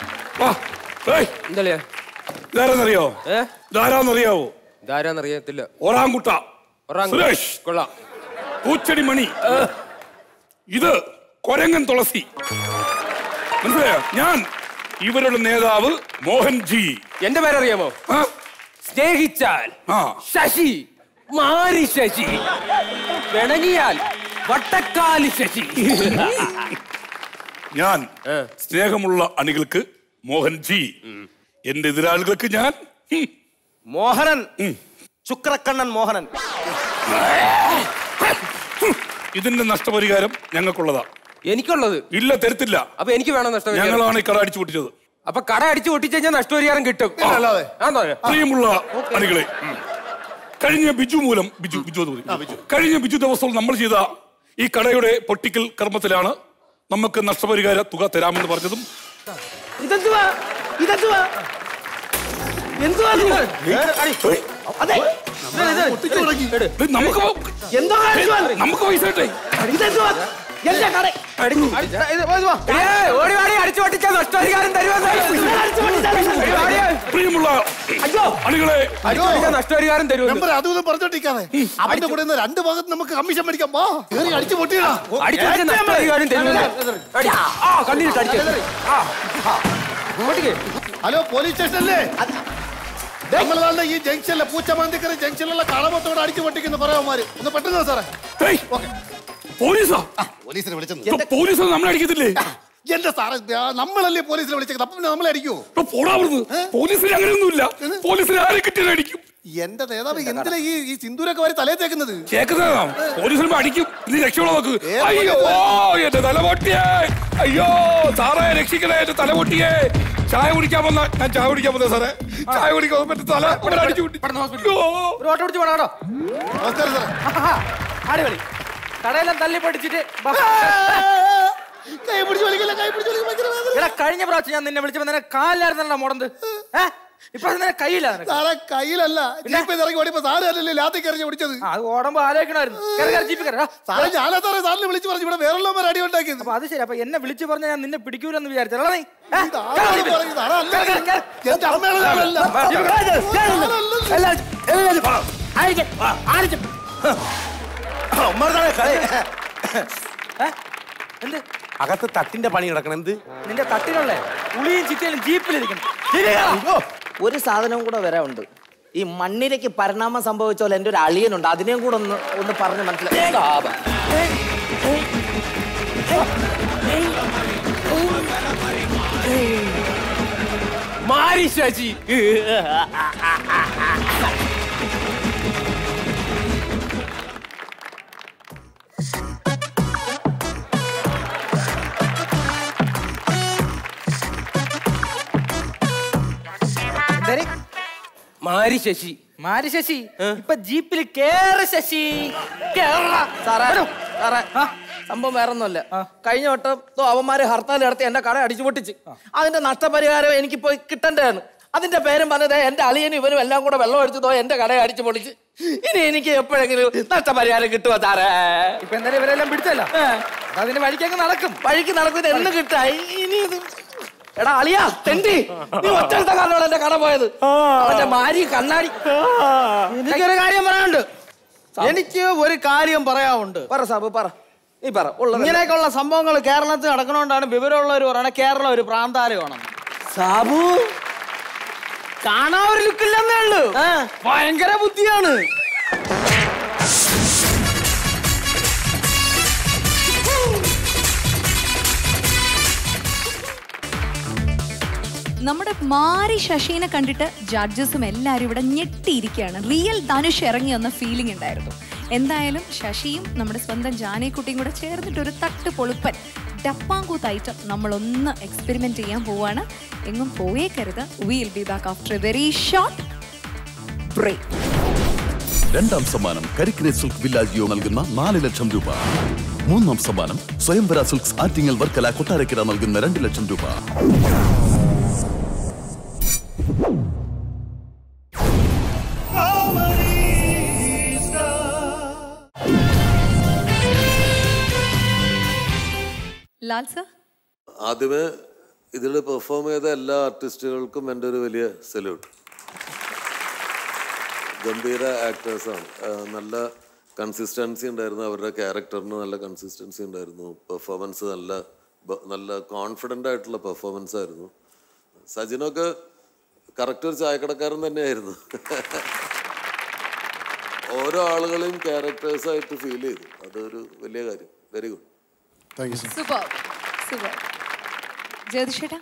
Speaker 10: ഇതാരാന്നറിയോ? ഇതാരാന്നറിയാവോ?
Speaker 16: ഇതാരാന്നറിയത്തില്ല.
Speaker 10: ഒറാങ്കുട്ട സുരേഷ്, കൊള്ളാം. പൂച്ചെടി മണി, ഇത് കൊരങ്ങൻ തുളസി. മനസ്സിലായോ? ഞാൻ ഇവരുടെ നേതാവ് മോഹൻജി.
Speaker 16: എന്റെ പേരറിയാമോ? സ്നേഹിച്ചാൽ ശശി, മാരി ശശി, പിണങ്ങിയാൽ വട്ടക്കാലി ശശി.
Speaker 10: ഞാൻ സ്നേഹമുള്ള അണികൾക്ക് മോഹൻജി, എന്റെ എതിരാളികൾക്ക് ഞാൻ
Speaker 15: മോഹനൻ, ശുക്രക്കണ്ണൻ മോഹനൻ.
Speaker 10: ഇതിന്റെ നഷ്ടപരിഹാരം ഞങ്ങൾക്കുള്ളതാ.
Speaker 16: എനിക്കുള്ളത്
Speaker 10: ഇല്ല, തരത്തില്ല.
Speaker 16: അപ്പൊ എനിക്ക് വേണം നഷ്ടപരിഹാരം.
Speaker 10: ഞങ്ങളാണ് ഈ കട അടിച്ചു പൊട്ടിച്ചത്.
Speaker 16: അപ്പൊ കട അടിച്ചു പൊട്ടിച്ചു കഴിഞ്ഞാൽ നഷ്ടപരിഹാരം കിട്ടും.
Speaker 10: പ്രിയമുള്ള അണികളെ, കഴിഞ്ഞ ബിജു ദിവസവും നമ്മൾ ചെയ്ത ഈ കടയുടെ പൊട്ടിക്കൽ കർമ്മത്തിലാണ് നമുക്ക് നഷ്ടപരിഹാര തുക തരാമെന്ന് പറഞ്ഞതും. നമുക്ക് പൈസ കിട്ടേ. പ്രിയമുള്ള അണികളെ,
Speaker 16: നഷ്ടപരിഹാരം തരുമോ?
Speaker 13: അതൊന്നും പറഞ്ഞോണ്ടിരിക്കാതെ അവന്റെ കൂടെ 2 ഭാഗത്ത് നമുക്ക് കമ്മീഷൻ മേടിക്കാം. അടിച്ചു പൊട്ടിയാ
Speaker 16: നഷ്ടപരിഹാരം തരുമോ?
Speaker 13: ഹലോ, പോലീസ് സ്റ്റേഷനല്ലേ? നമ്മളെ ഈ ജംഗ്ഷനിലെ പൂച്ചമാന്തിക്കര ജംഗ്ഷനിലുള്ള കളമത്തോടെ അടിച്ചു പൊട്ടിക്കുന്ന പറയാമാര്. ഒന്ന് പെട്ടെന്ന് സാറേ.
Speaker 10: പോലീസാ?
Speaker 13: പോലീസിനെ വിളിച്ചത്.
Speaker 10: പോലീസ് നമ്മളെ അടിക്കത്തില്ലേ?
Speaker 13: എന്റെ സാറേ, നമ്മളല്ലേ പോലീസിനെ വിളിച്ചത്, അപ്പം നമ്മളെ അടിക്കുവോ?
Speaker 10: പോലീസിന് അങ്ങനെയൊന്നുമില്ല. പോലീസിനെ ആരെ കിട്ടിയാലും അടിക്കും.
Speaker 13: എന്റെ നേതാവ് എന്തിനാ ഈ സിന്ദൂരൊക്കെ വരെ തലേ തേക്കുന്നത്?
Speaker 10: പോലീസിന് അടിക്കും. നീ രക്ഷപ്പെടാൻ നോക്ക്. അയ്യോ എന്റെ തല പൊട്ടിയേ, അയ്യോ സാറേ രക്ഷിക്കണേ, എന്റെ തല പൊട്ടിയേ. ചായ കുടിക്കാൻ വന്ന ഞാൻ ചായ കുടിക്കാൻ വന്ന സാറേ, ചായ കുടിക്കാൻ പറ്റും തല അടിച്ചു കൂട്ടി.
Speaker 15: അടിപൊളി കടയെല്ലാം തല്ലി പഠിച്ചിട്ട് കഴിഞ്ഞ പ്രാവശ്യം ഞാൻ നിന്നെ വിളിച്ചപ്പോ നിന്നെ കാലിലായിരുന്നല്ലോ മുടന്ത്. ഇപ്പൊ കയ്യില്ല.
Speaker 13: കയ്യിലല്ല, ഇറങ്ങി ഓടിയപ്പോ സാറല്ലേ ലാത്തി കയറി ഓടിച്ചത്.
Speaker 15: അത് ഓടുമ്പോ ആലോചിക്കണമായിരുന്നു.
Speaker 13: സാറേ ഞാനാ സാറേ സാറിനെ വിളിച്ചു പറഞ്ഞു ഇവിടെ വേറെ അടി ഉണ്ടാക്കിയത്.
Speaker 15: അപ്പൊ അത് ശരി. അപ്പൊ എന്നെ വിളിച്ചു പറഞ്ഞാൽ ഞാൻ നിന്നെ പിടിക്കൂലെന്ന് വിചാരിച്ചല്ലോ നീ.
Speaker 16: എന്ത് അകത്ത് തട്ടിന്റെ പണി കിടക്കണം? എന്ത്
Speaker 15: നിന്റെ തട്ടിലുള്ള ഉളിയും ചിറ്റയിലും ജീപ്പിലിരിക്കണം.
Speaker 17: ഒരു സാധനവും കൂടെ വരാനുണ്ട്. ഈ മണ്ണിരയ്ക്ക് പരിണാമം സംഭവിച്ച പോലെ എൻ്റെ ഒരു അളിയനുണ്ട്. അതിനെയും കൂടെ ഒന്ന് പറഞ്ഞ് മനസ്സിലാക്കി.
Speaker 16: മാരി ശശി, മാരി ശശി,
Speaker 15: മാരി ശശി. ഇപ്പൊ ജീപ്പിൽ കേറ് ശശി.
Speaker 17: സംഭവം വേറൊന്നുമല്ല. കഴിഞ്ഞ വട്ടം അവന്മാര് ഹർത്താൽ നടത്തി എന്റെ കട അടിച്ചു പൊട്ടിച്ച് അതിന്റെ നഷ്ടപരിഹാരം എനിക്കിപ്പോ കിട്ടേണ്ടതാണ്. അതിന്റെ പേരും പറഞ്ഞത് എന്റെ അളിയനും ഇവനും എല്ലാം കൂടെ വെള്ളം അടിച്ചതോ എന്റെ കടയെ അടിച്ചു പൊളിച്ച്. ഇനി എനിക്ക് എപ്പോഴെങ്കിലും നഷ്ടപരിഹാരം കിട്ടുമോ സാറേ?
Speaker 15: ഇപ്പൊ എന്തായാലും ഇവരെല്ലാം പിടിച്ചല്ലോ, അതിന് വഴിക്ക് നടക്കും.
Speaker 17: വഴിക്ക് നടക്കുന്നത് എന്ന് കിട്ടായി. ഇനി ഇത് എടാ അളിയാ തെണ്ടി, നീ ഒറ്റ കാരണമാണ് എന്റെ കട പോയത്. അവന്റെ മാരി കണ്ണാടി.
Speaker 15: എനിക്കൊരു കാര്യം പറയാനുണ്ട്. എനിക്ക് ഒരു കാര്യം പറയാനുണ്ട്.
Speaker 17: പറ സാബ്, പറ. നീ പറ.
Speaker 15: ഇങ്ങനെയൊക്കെയുള്ള സംഭവങ്ങൾ കേരളത്തിൽ നടക്കണോണ്ടാണ് വിവരമുള്ളവർ പറയണ കേരളം ഒരു പ്രാന്താരമാണ്. സാബു കാണാൻ ഒരു ലുക്കില്ലെന്നേ ഉള്ളൂ, ഭയങ്കര ബുദ്ധിയാണ്.
Speaker 2: നമ്മുടെ മാരി ശശീനെ കണ്ടിട്ട് ജഡ്ജസും എല്ലാവരും ഇവിടെ ഞെട്ടിയിരിക്കുകയാണ്. റിയൽ ധനുഷ് ഇറങ്ങി വന്ന ഫീലിംഗ് ഉണ്ടായിരുന്നു. എന്തായാലും ശശിയും നമ്മുടെ സ്വന്തം ജാനകിക്കുട്ടിയും കൂടെ ചേർന്നിട്ട് ഒരു തട്ട് പൊളുപ്പൻ ഡപ്പാങ്കൂത്ത് ഐറ്റം നമ്മളൊന്ന് എക്സ്പെരിമെന്റ് ചെയ്യാൻ പോവാണ്. എങ്ങും പോയേക്കരുത്. Will be back after a very short break.
Speaker 11: രണ്ടാം സമ്മാനം കരിക്കിനെ സിൽക്ക് വില്ലാജിയോ നൽകുന്ന 4 ലക്ഷം രൂപ. മൂന്നാം സമ്മാനം സ്വയംവര സിൽക്സ് ആറ്റിങ്ങൽ വർക്കല കൊട്ടാരക്കര നൽകുന്ന 2 ലക്ഷം രൂപ.
Speaker 2: ലാൽ സർ,
Speaker 4: ആദ്യമേ ഇതിൽ പെർഫോം ചെയ്ത എല്ലാ ആർട്ടിസ്റ്റുകൾക്കും എൻ്റെ ഒരു വലിയ സല്യൂട്ട്. ഗംഭീര ആക്ടേഴ്സാണ്. നല്ല കൺസിസ്റ്റൻസി ഉണ്ടായിരുന്നു, അവരുടെ ക്യാരക്ടറിന് നല്ല കൺസിസ്റ്റൻസി ഉണ്ടായിരുന്നു. പെർഫോമൻസ് നല്ല കോൺഫിഡൻ്റ് ആയിട്ടുള്ള പെർഫോമൻസ് ആയിരുന്നു. സജിനൊക്കെ കറക്റ്റ് ഒരു ചായക്കടക്കാരൻ തന്നെയായിരുന്നു. ഓരോ ആളുകളെയും ക്യാരക്ടേഴ്സായിട്ട് ഫീൽ ചെയ്തു. അതൊരു വലിയ കാര്യം. Very good.
Speaker 2: Super super. ജ്യോതിഷേട്ടാ,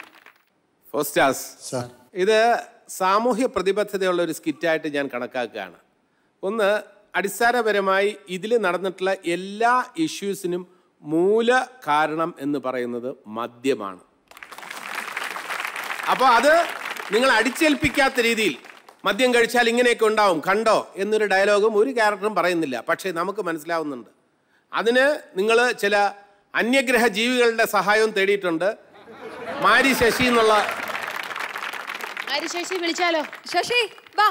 Speaker 3: ഇത് സാമൂഹ്യ പ്രതിബദ്ധതയുള്ള ഒരു സ്കിറ്റായിട്ട് ഞാൻ കണക്കാക്കുകയാണ്. ഒന്ന്, അടിസ്ഥാനപരമായി ഇതിൽ നടന്നിട്ടുള്ള എല്ലാ ഇഷ്യൂസിനും മൂല കാരണം എന്ന് പറയുന്നത് മദ്യമാണ്. അപ്പോൾ അത് നിങ്ങൾ അടിച്ചേൽപ്പിക്കാത്ത രീതിയിൽ മദ്യം കഴിച്ചാൽ ഇങ്ങനെയൊക്കെ ഉണ്ടാവും കണ്ടോ എന്നൊരു ഡയലോഗും ഒരു ക്യാരക്ടറും പറയുന്നില്ല. പക്ഷേ നമുക്ക് മനസ്സിലാവുന്നുണ്ട്. അതിന് നിങ്ങൾ ചില അന്യഗ്രഹ ജീവികളുടെ സഹായവും തേടിയിട്ടുണ്ട്. മാരി ശശി എന്നുള്ള
Speaker 5: ശശി വിളിച്ചാലോ?
Speaker 2: ശശി വാ.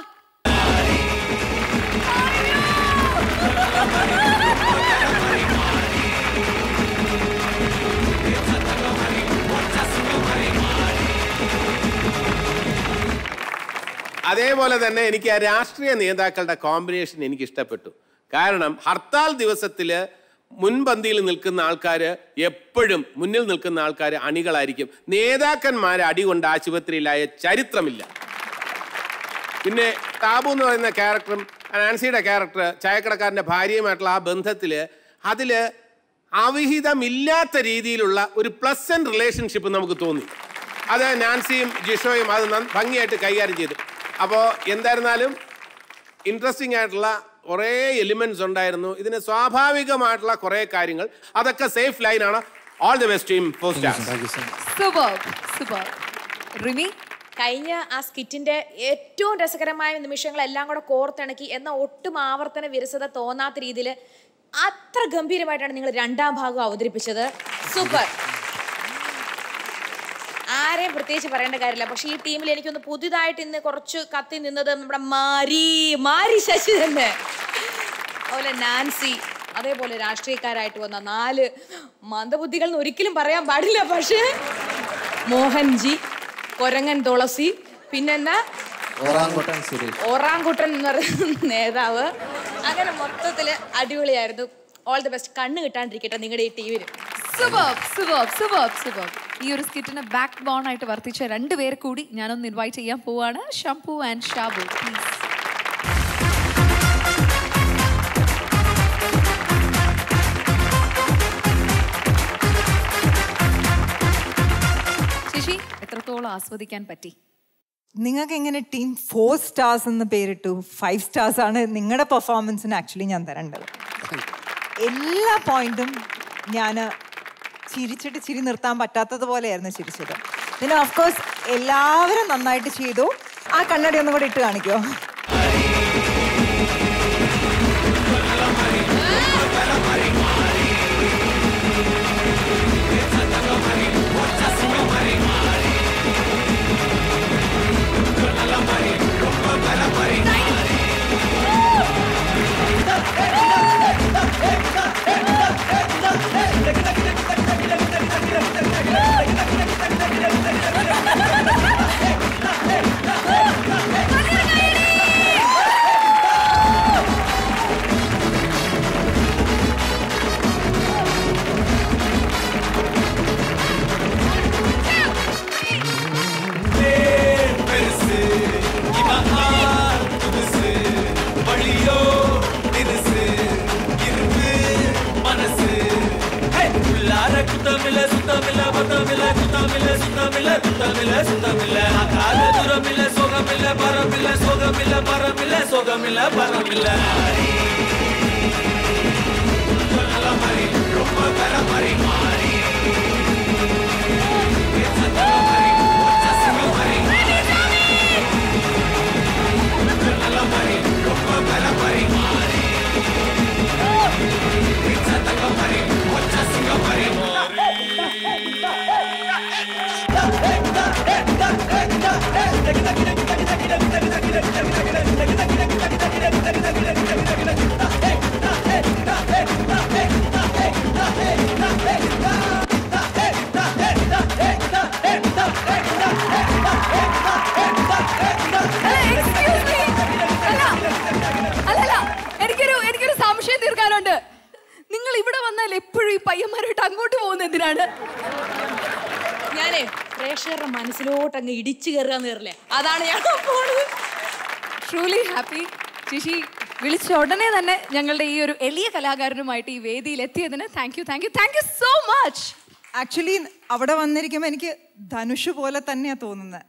Speaker 3: അതേപോലെ തന്നെ എനിക്ക് ആ രാഷ്ട്രീയ നേതാക്കളുടെ കോമ്പിനേഷൻ എനിക്ക് ഇഷ്ടപ്പെട്ടു. കാരണം ഹർത്താൽ ദിവസത്തിൽ മുൻപന്തിയിൽ നിൽക്കുന്ന ആൾക്കാർ എപ്പോഴും മുന്നിൽ നിൽക്കുന്ന ആൾക്കാർ അണികളായിരിക്കും. നേതാക്കന്മാരെ അടികൊണ്ട് ആശുപത്രിയിലായ ചരിത്രമില്ല. പിന്നെ താബു എന്ന് പറയുന്ന ക്യാരക്ടറും നാൻസിയുടെ ക്യാരക്ടർ ചായക്കടക്കാരൻ്റെ ഭാര്യയുമായിട്ടുള്ള ആ ബന്ധത്തിൽ അതിൽ അവിഹിതമില്ലാത്ത രീതിയിലുള്ള ഒരു പ്ലസന്റ് റിലേഷൻഷിപ്പ് നമുക്ക് തോന്നി. അത് നാൻസിയും ജിഷോയും അത് ഭംഗിയായിട്ട് കൈകാര്യം ചെയ്തു. അപ്പോൾ എന്തായിരുന്നാലും ഇൻട്രസ്റ്റിംഗ് ആയിട്ടുള്ള കുറേ എലിമെന്റ്സ് ഉണ്ടായിരുന്നു. ഇതിന് സ്വാഭാവികമായിട്ടുള്ള കുറേ കാര്യങ്ങൾ, അതൊക്കെ സേഫ് ലൈനാണ്. All the best team.
Speaker 2: Super super. Rimi,
Speaker 5: കഴിഞ്ഞ ആ സ്കിറ്റിന്റെ ഏറ്റവും രസകരമായ നിമിഷങ്ങളെല്ലാം കൂടെ കോർത്തിണക്കി എന്ന ഒട്ടും ആവർത്തന വിരസത തോന്നാത്ത രീതിയിൽ അത്ര ഗംഭീരമായിട്ടാണ് നിങ്ങൾ രണ്ടാം ഭാഗം അവതരിപ്പിച്ചത്. സൂപ്പർ. ആരെയും പ്രത്യേകിച്ച് പറയേണ്ട കാര്യമില്ല. പക്ഷെ ഈ ടീമിൽ എനിക്കൊന്ന് പുതിയതായിട്ട് ഇന്ന് കുറച്ച് കത്തി നിന്നത് നമ്മുടെ മാരി ശശി തന്നെ, അതുപോലെ നാൻസി, അതേപോലെ രാഷ്ട്രീയക്കാരായിട്ട് വന്ന 4 മന്ദബുദ്ധികൾ എന്ന് ഒരിക്കലും പറയാൻ പാടില്ല. പക്ഷേ മോഹൻജി, കൊരങ്ങൻ തുളസി, പിന്നെന്നാ ഓറാങ്കുട്ടൻ എന്ന് പറയുന്ന നേതാവ്. അങ്ങനെ മൊത്തത്തില് അടിപൊളിയായിരുന്നു. All the best. കണ്ണ് കിട്ടാണ്ടിരിക്കട്ടെ നിങ്ങളുടെ ഈ ടീമിന്.
Speaker 2: ഈ ഒരു സ്കിറ്റിന് ബാക്ക് ബോൺ ആയിട്ട് വർത്തിച്ച 2 പേരെ കൂടി ഞാനൊന്ന് ഇൻവൈറ്റ് ചെയ്യാൻ പോവാണ്. Shampu and Shabu, please. ശശി, എത്രത്തോളം ആസ്വദിക്കാൻ പറ്റി?
Speaker 6: നിങ്ങൾക്ക് എങ്ങനെ ടീം 4 stars എന്ന് പേരിട്ടു? 5 stars ആണ് നിങ്ങളുടെ പെർഫോമൻസിന് ആക്ച്വലി ഞാൻ തരേണ്ടത്. എല്ലാ പോയിന്റും ഞാൻ ചിരിച്ചിട്ട് ചിരി നിർത്താൻ പറ്റാത്തതുപോലെയായിരുന്നു ചിരിച്ചത്. പിന്നെ ഓഫ്കോഴ്സ് എല്ലാവരും നന്നായിട്ട് ചെയ്തു. ആ കണ്ണടി ഒന്നും കൂടെ ഇട്ട് കാണിക്കോ?
Speaker 18: Akare kutamile sutamile batamile kutamile sutamile kutamile sutamile akare duramile sogamile baramile sogamile baramile sogamile baramile la mari rompa la mari mari it's a mari what's a mari la mari rompa la mari mari it's a mari what's a mari
Speaker 2: എനിക്കൊരു സംശയം തീർക്കാനുണ്ട്. നിങ്ങൾ ഇവിടെ വന്നാൽ എപ്പോഴും ഈ പയ്യന്മാരായിട്ട് അങ്ങോട്ട് പോകുന്നത് എന്തിനാണ്?
Speaker 5: ഞാനേ പ്രേക്ഷകരുടെ മനസ്സിലോട്ട് അങ്ങ് ഇടിച്ചു കയറുകയെന്ന് കയറില്ലേ, അതാണ് ഞാൻ പോണത്.
Speaker 2: Truly happy. ചേച്ചി വിളിച്ച ഉടനെ തന്നെ ഞങ്ങളുടെ ഈ ഒരു എളിയ കലാകാരനുമായിട്ട് ഈ വേദിയിൽ എത്തിയതിന് thank you so much.
Speaker 6: Actually അവിടെ വന്നിരിക്കുമ്പോൾ എനിക്ക് ധനുഷ് പോലെ തന്നെയാണ് തോന്നുന്നത്.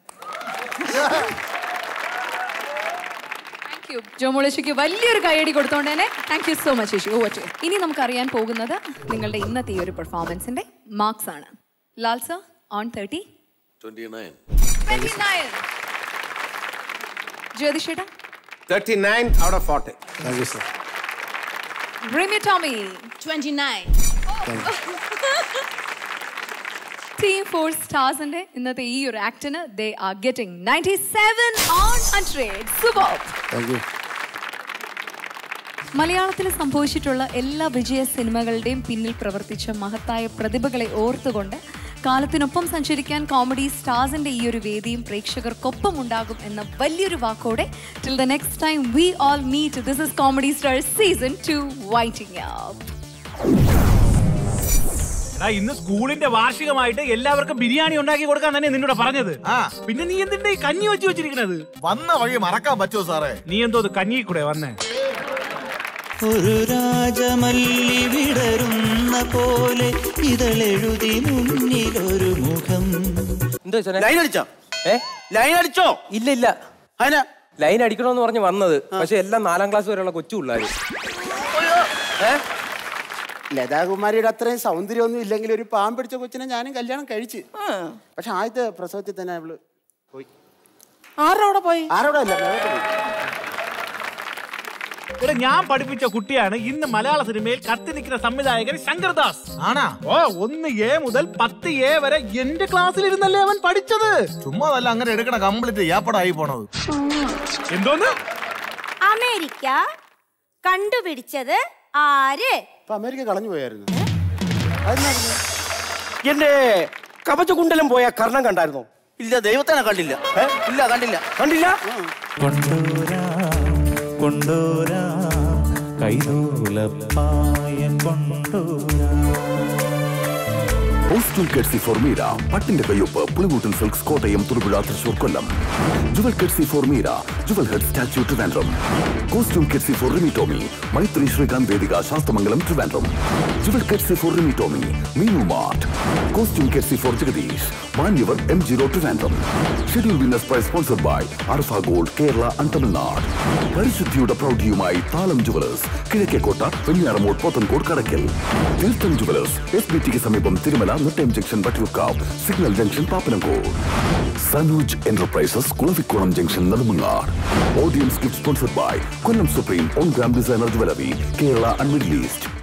Speaker 2: ജോമോളേശിക്ക് വലിയൊരു കൈയടി കൊടുത്തോണ്ട് തന്നെ താങ്ക് യു സോ മച്ച് ചേച്ചി. ഓവർ. ഇനി നമുക്ക് അറിയാൻ പോകുന്നത് നിങ്ങളുടെ ഇന്നത്തെ ഈ ഒരു പെർഫോമൻസിന്റെ മാർക്സ് ആണ്. Lal sir on 30.
Speaker 4: 29.
Speaker 2: ജ്യോതിഷേട്ടാ
Speaker 3: 39 out of 40.
Speaker 7: Thank you, sir.
Speaker 2: Remy Tommy
Speaker 5: 29.
Speaker 2: Team 4 Stars ന്റെ ഇന്നത്തെ ഈ ഒരു ആക്ടിന് they are getting 97 on 100. Superb.
Speaker 7: Thank you.
Speaker 2: മലയാളത്തിൽ സംഭവിച്ചിട്ടുള്ള എല്ലാ വിജയ സിനിമകളുടെയും പിന്നിൽ പ്രവർത്തിച്ച മഹത്തായ പ്രതിഭകളെ ഓർത്തുകൊണ്ട് കാലത്തിനൊപ്പം സഞ്ചരിക്കാൻ കോമഡി സ്റ്റാർസിന്റെ ഈ ഒരു വേദിയും പ്രേക്ഷകർക്കൊപ്പം ഉണ്ടാകും എന്ന വലിയൊരു വാക്കോടെ till the next time we all meet, this is Comedy Stars season 2 winding up.
Speaker 9: ഇന്ന് സ്കൂളിന്റെ വാർഷികമായിട്ട് എല്ലാവർക്കും ബിരിയാണി ഉണ്ടാക്കി കൊടുക്കാൻ തന്നെ നിന്നോട് പറഞ്ഞത്. പിന്നെ നീ എന്തിന്റെ ഈ കഞ്ഞി വെച്ച് വെച്ചിരിക്കുന്നത്?
Speaker 19: വന്ന വഴി മറക്കാൻ പറ്റുമോ സാറേ?
Speaker 9: നീ എന്തോ കഞ്ഞി കൂടെ വന്നേ?
Speaker 14: ഒരു രാജമല്ലി വിടരുന്ന പോലെ ഇതളെഴുതി മുന്നിലൊരു മുഖം.
Speaker 17: ലൈൻ അടിച്ചോ? ലൈൻ അടിച്ചോ?
Speaker 16: ഇല്ല ലൈൻ അടിക്കണമെന്ന് പറഞ്ഞ് വന്നത്, പക്ഷെ എല്ലാം 4ാം ക്ലാസ് വരെയുള്ള കൊച്ചു പിള്ളേര്.
Speaker 20: ലതാകുമാരിയുടെ അത്രയും സൗന്ദര്യമൊന്നും ഇല്ലെങ്കിൽ ഒരു പാമ്പ് പിടിച്ച കൊച്ചിനെ ഞാനും കല്യാണം കഴിച്ച്. പക്ഷെ ആദ്യത്തെ പ്രസവത്തിൽ തന്നെ അവള് പോയി.
Speaker 17: ആരോടെ പോയി?
Speaker 20: ആരോടെ അല്ല,
Speaker 9: ഇവിടെ ഞാൻ പഠിപ്പിച്ച കുട്ടിയാണ് ഇന്ന് മലയാള സിനിമയിൽ കത്തി നിൽക്കുന്ന സംവിധായകൻ ശങ്കർദാസ്. ആണാ? ഓ 1A മുതൽ 10A വരെ എന്റെ ക്ലാസ്സിൽ ഇരുന്നല്ലേ അവൻ പഠിച്ചത്.
Speaker 19: ചുമ്മാ അല്ല അങ്ങനെ എടുക്കണ കംപ്ലീറ്റ് ഏപ്പടായി പോണത്.
Speaker 9: എന്തോന്ന്?
Speaker 8: അമേരിക്ക കണ്ടുപിടിച്ചത് ആര്?
Speaker 20: അമേരിക്ക കളഞ്ഞു പോയായിരുന്നു.
Speaker 17: എന്റെ കവചകുണ്ടലം പോയ കർണം കണ്ടായിരുന്നോ? ഇല്ല, ദൈവത്തിനെ കണ്ടില്ല. ഇല്ല, കണ്ടില്ല.
Speaker 14: കൊണ്ടോരാ കൈതോലപ്പായം കൊണ്ടോരാ.
Speaker 11: കോസ്റ്റ്യൂം കെഡ്സി ഫോർ മീര, പട്ടിന്റെ കയ്യൊപ്പ്, Pulikoottan silks Kottayam, Thodupuzha, Thrissur, Kollam. Jewel courtesy for Meera, jewel head statue, Trivandrum. Costume courtesy for Rimi Tomy, Maithri Sreekanth Vedika, Sasthamangalam, Trivandrum. Jewel courtesy for Rimi Tomy, Meenu mart. Costume courtesy for Jagadish, Manyavar, M0, Trivandrum. Schedule winners prize sponsored by Arfa gold, Kerala and Tamil Nadu. പരിശുദ്ധിയുടെ പ്രൗഢിയുമായി താളം ജുവലേഴ്സ്, കിഴക്കേക്കോട്ട, വെഞ്ഞാറമൂട്, പോത്തൻകോട്, കടയ്ക്കൽ. തീർത്ഥം ജുവലേഴ്സ്, SBTക്ക് സമീപം, Thirumala, Nettayam junction, Vattiyoorkavu, signal junction, Pappanamcode. Sanooj enterprises, Kulavikkulam junction, Nedumangad. Audience gift sponsored by Kollam supreme one gram designer jewellery, Kerala and Middle east.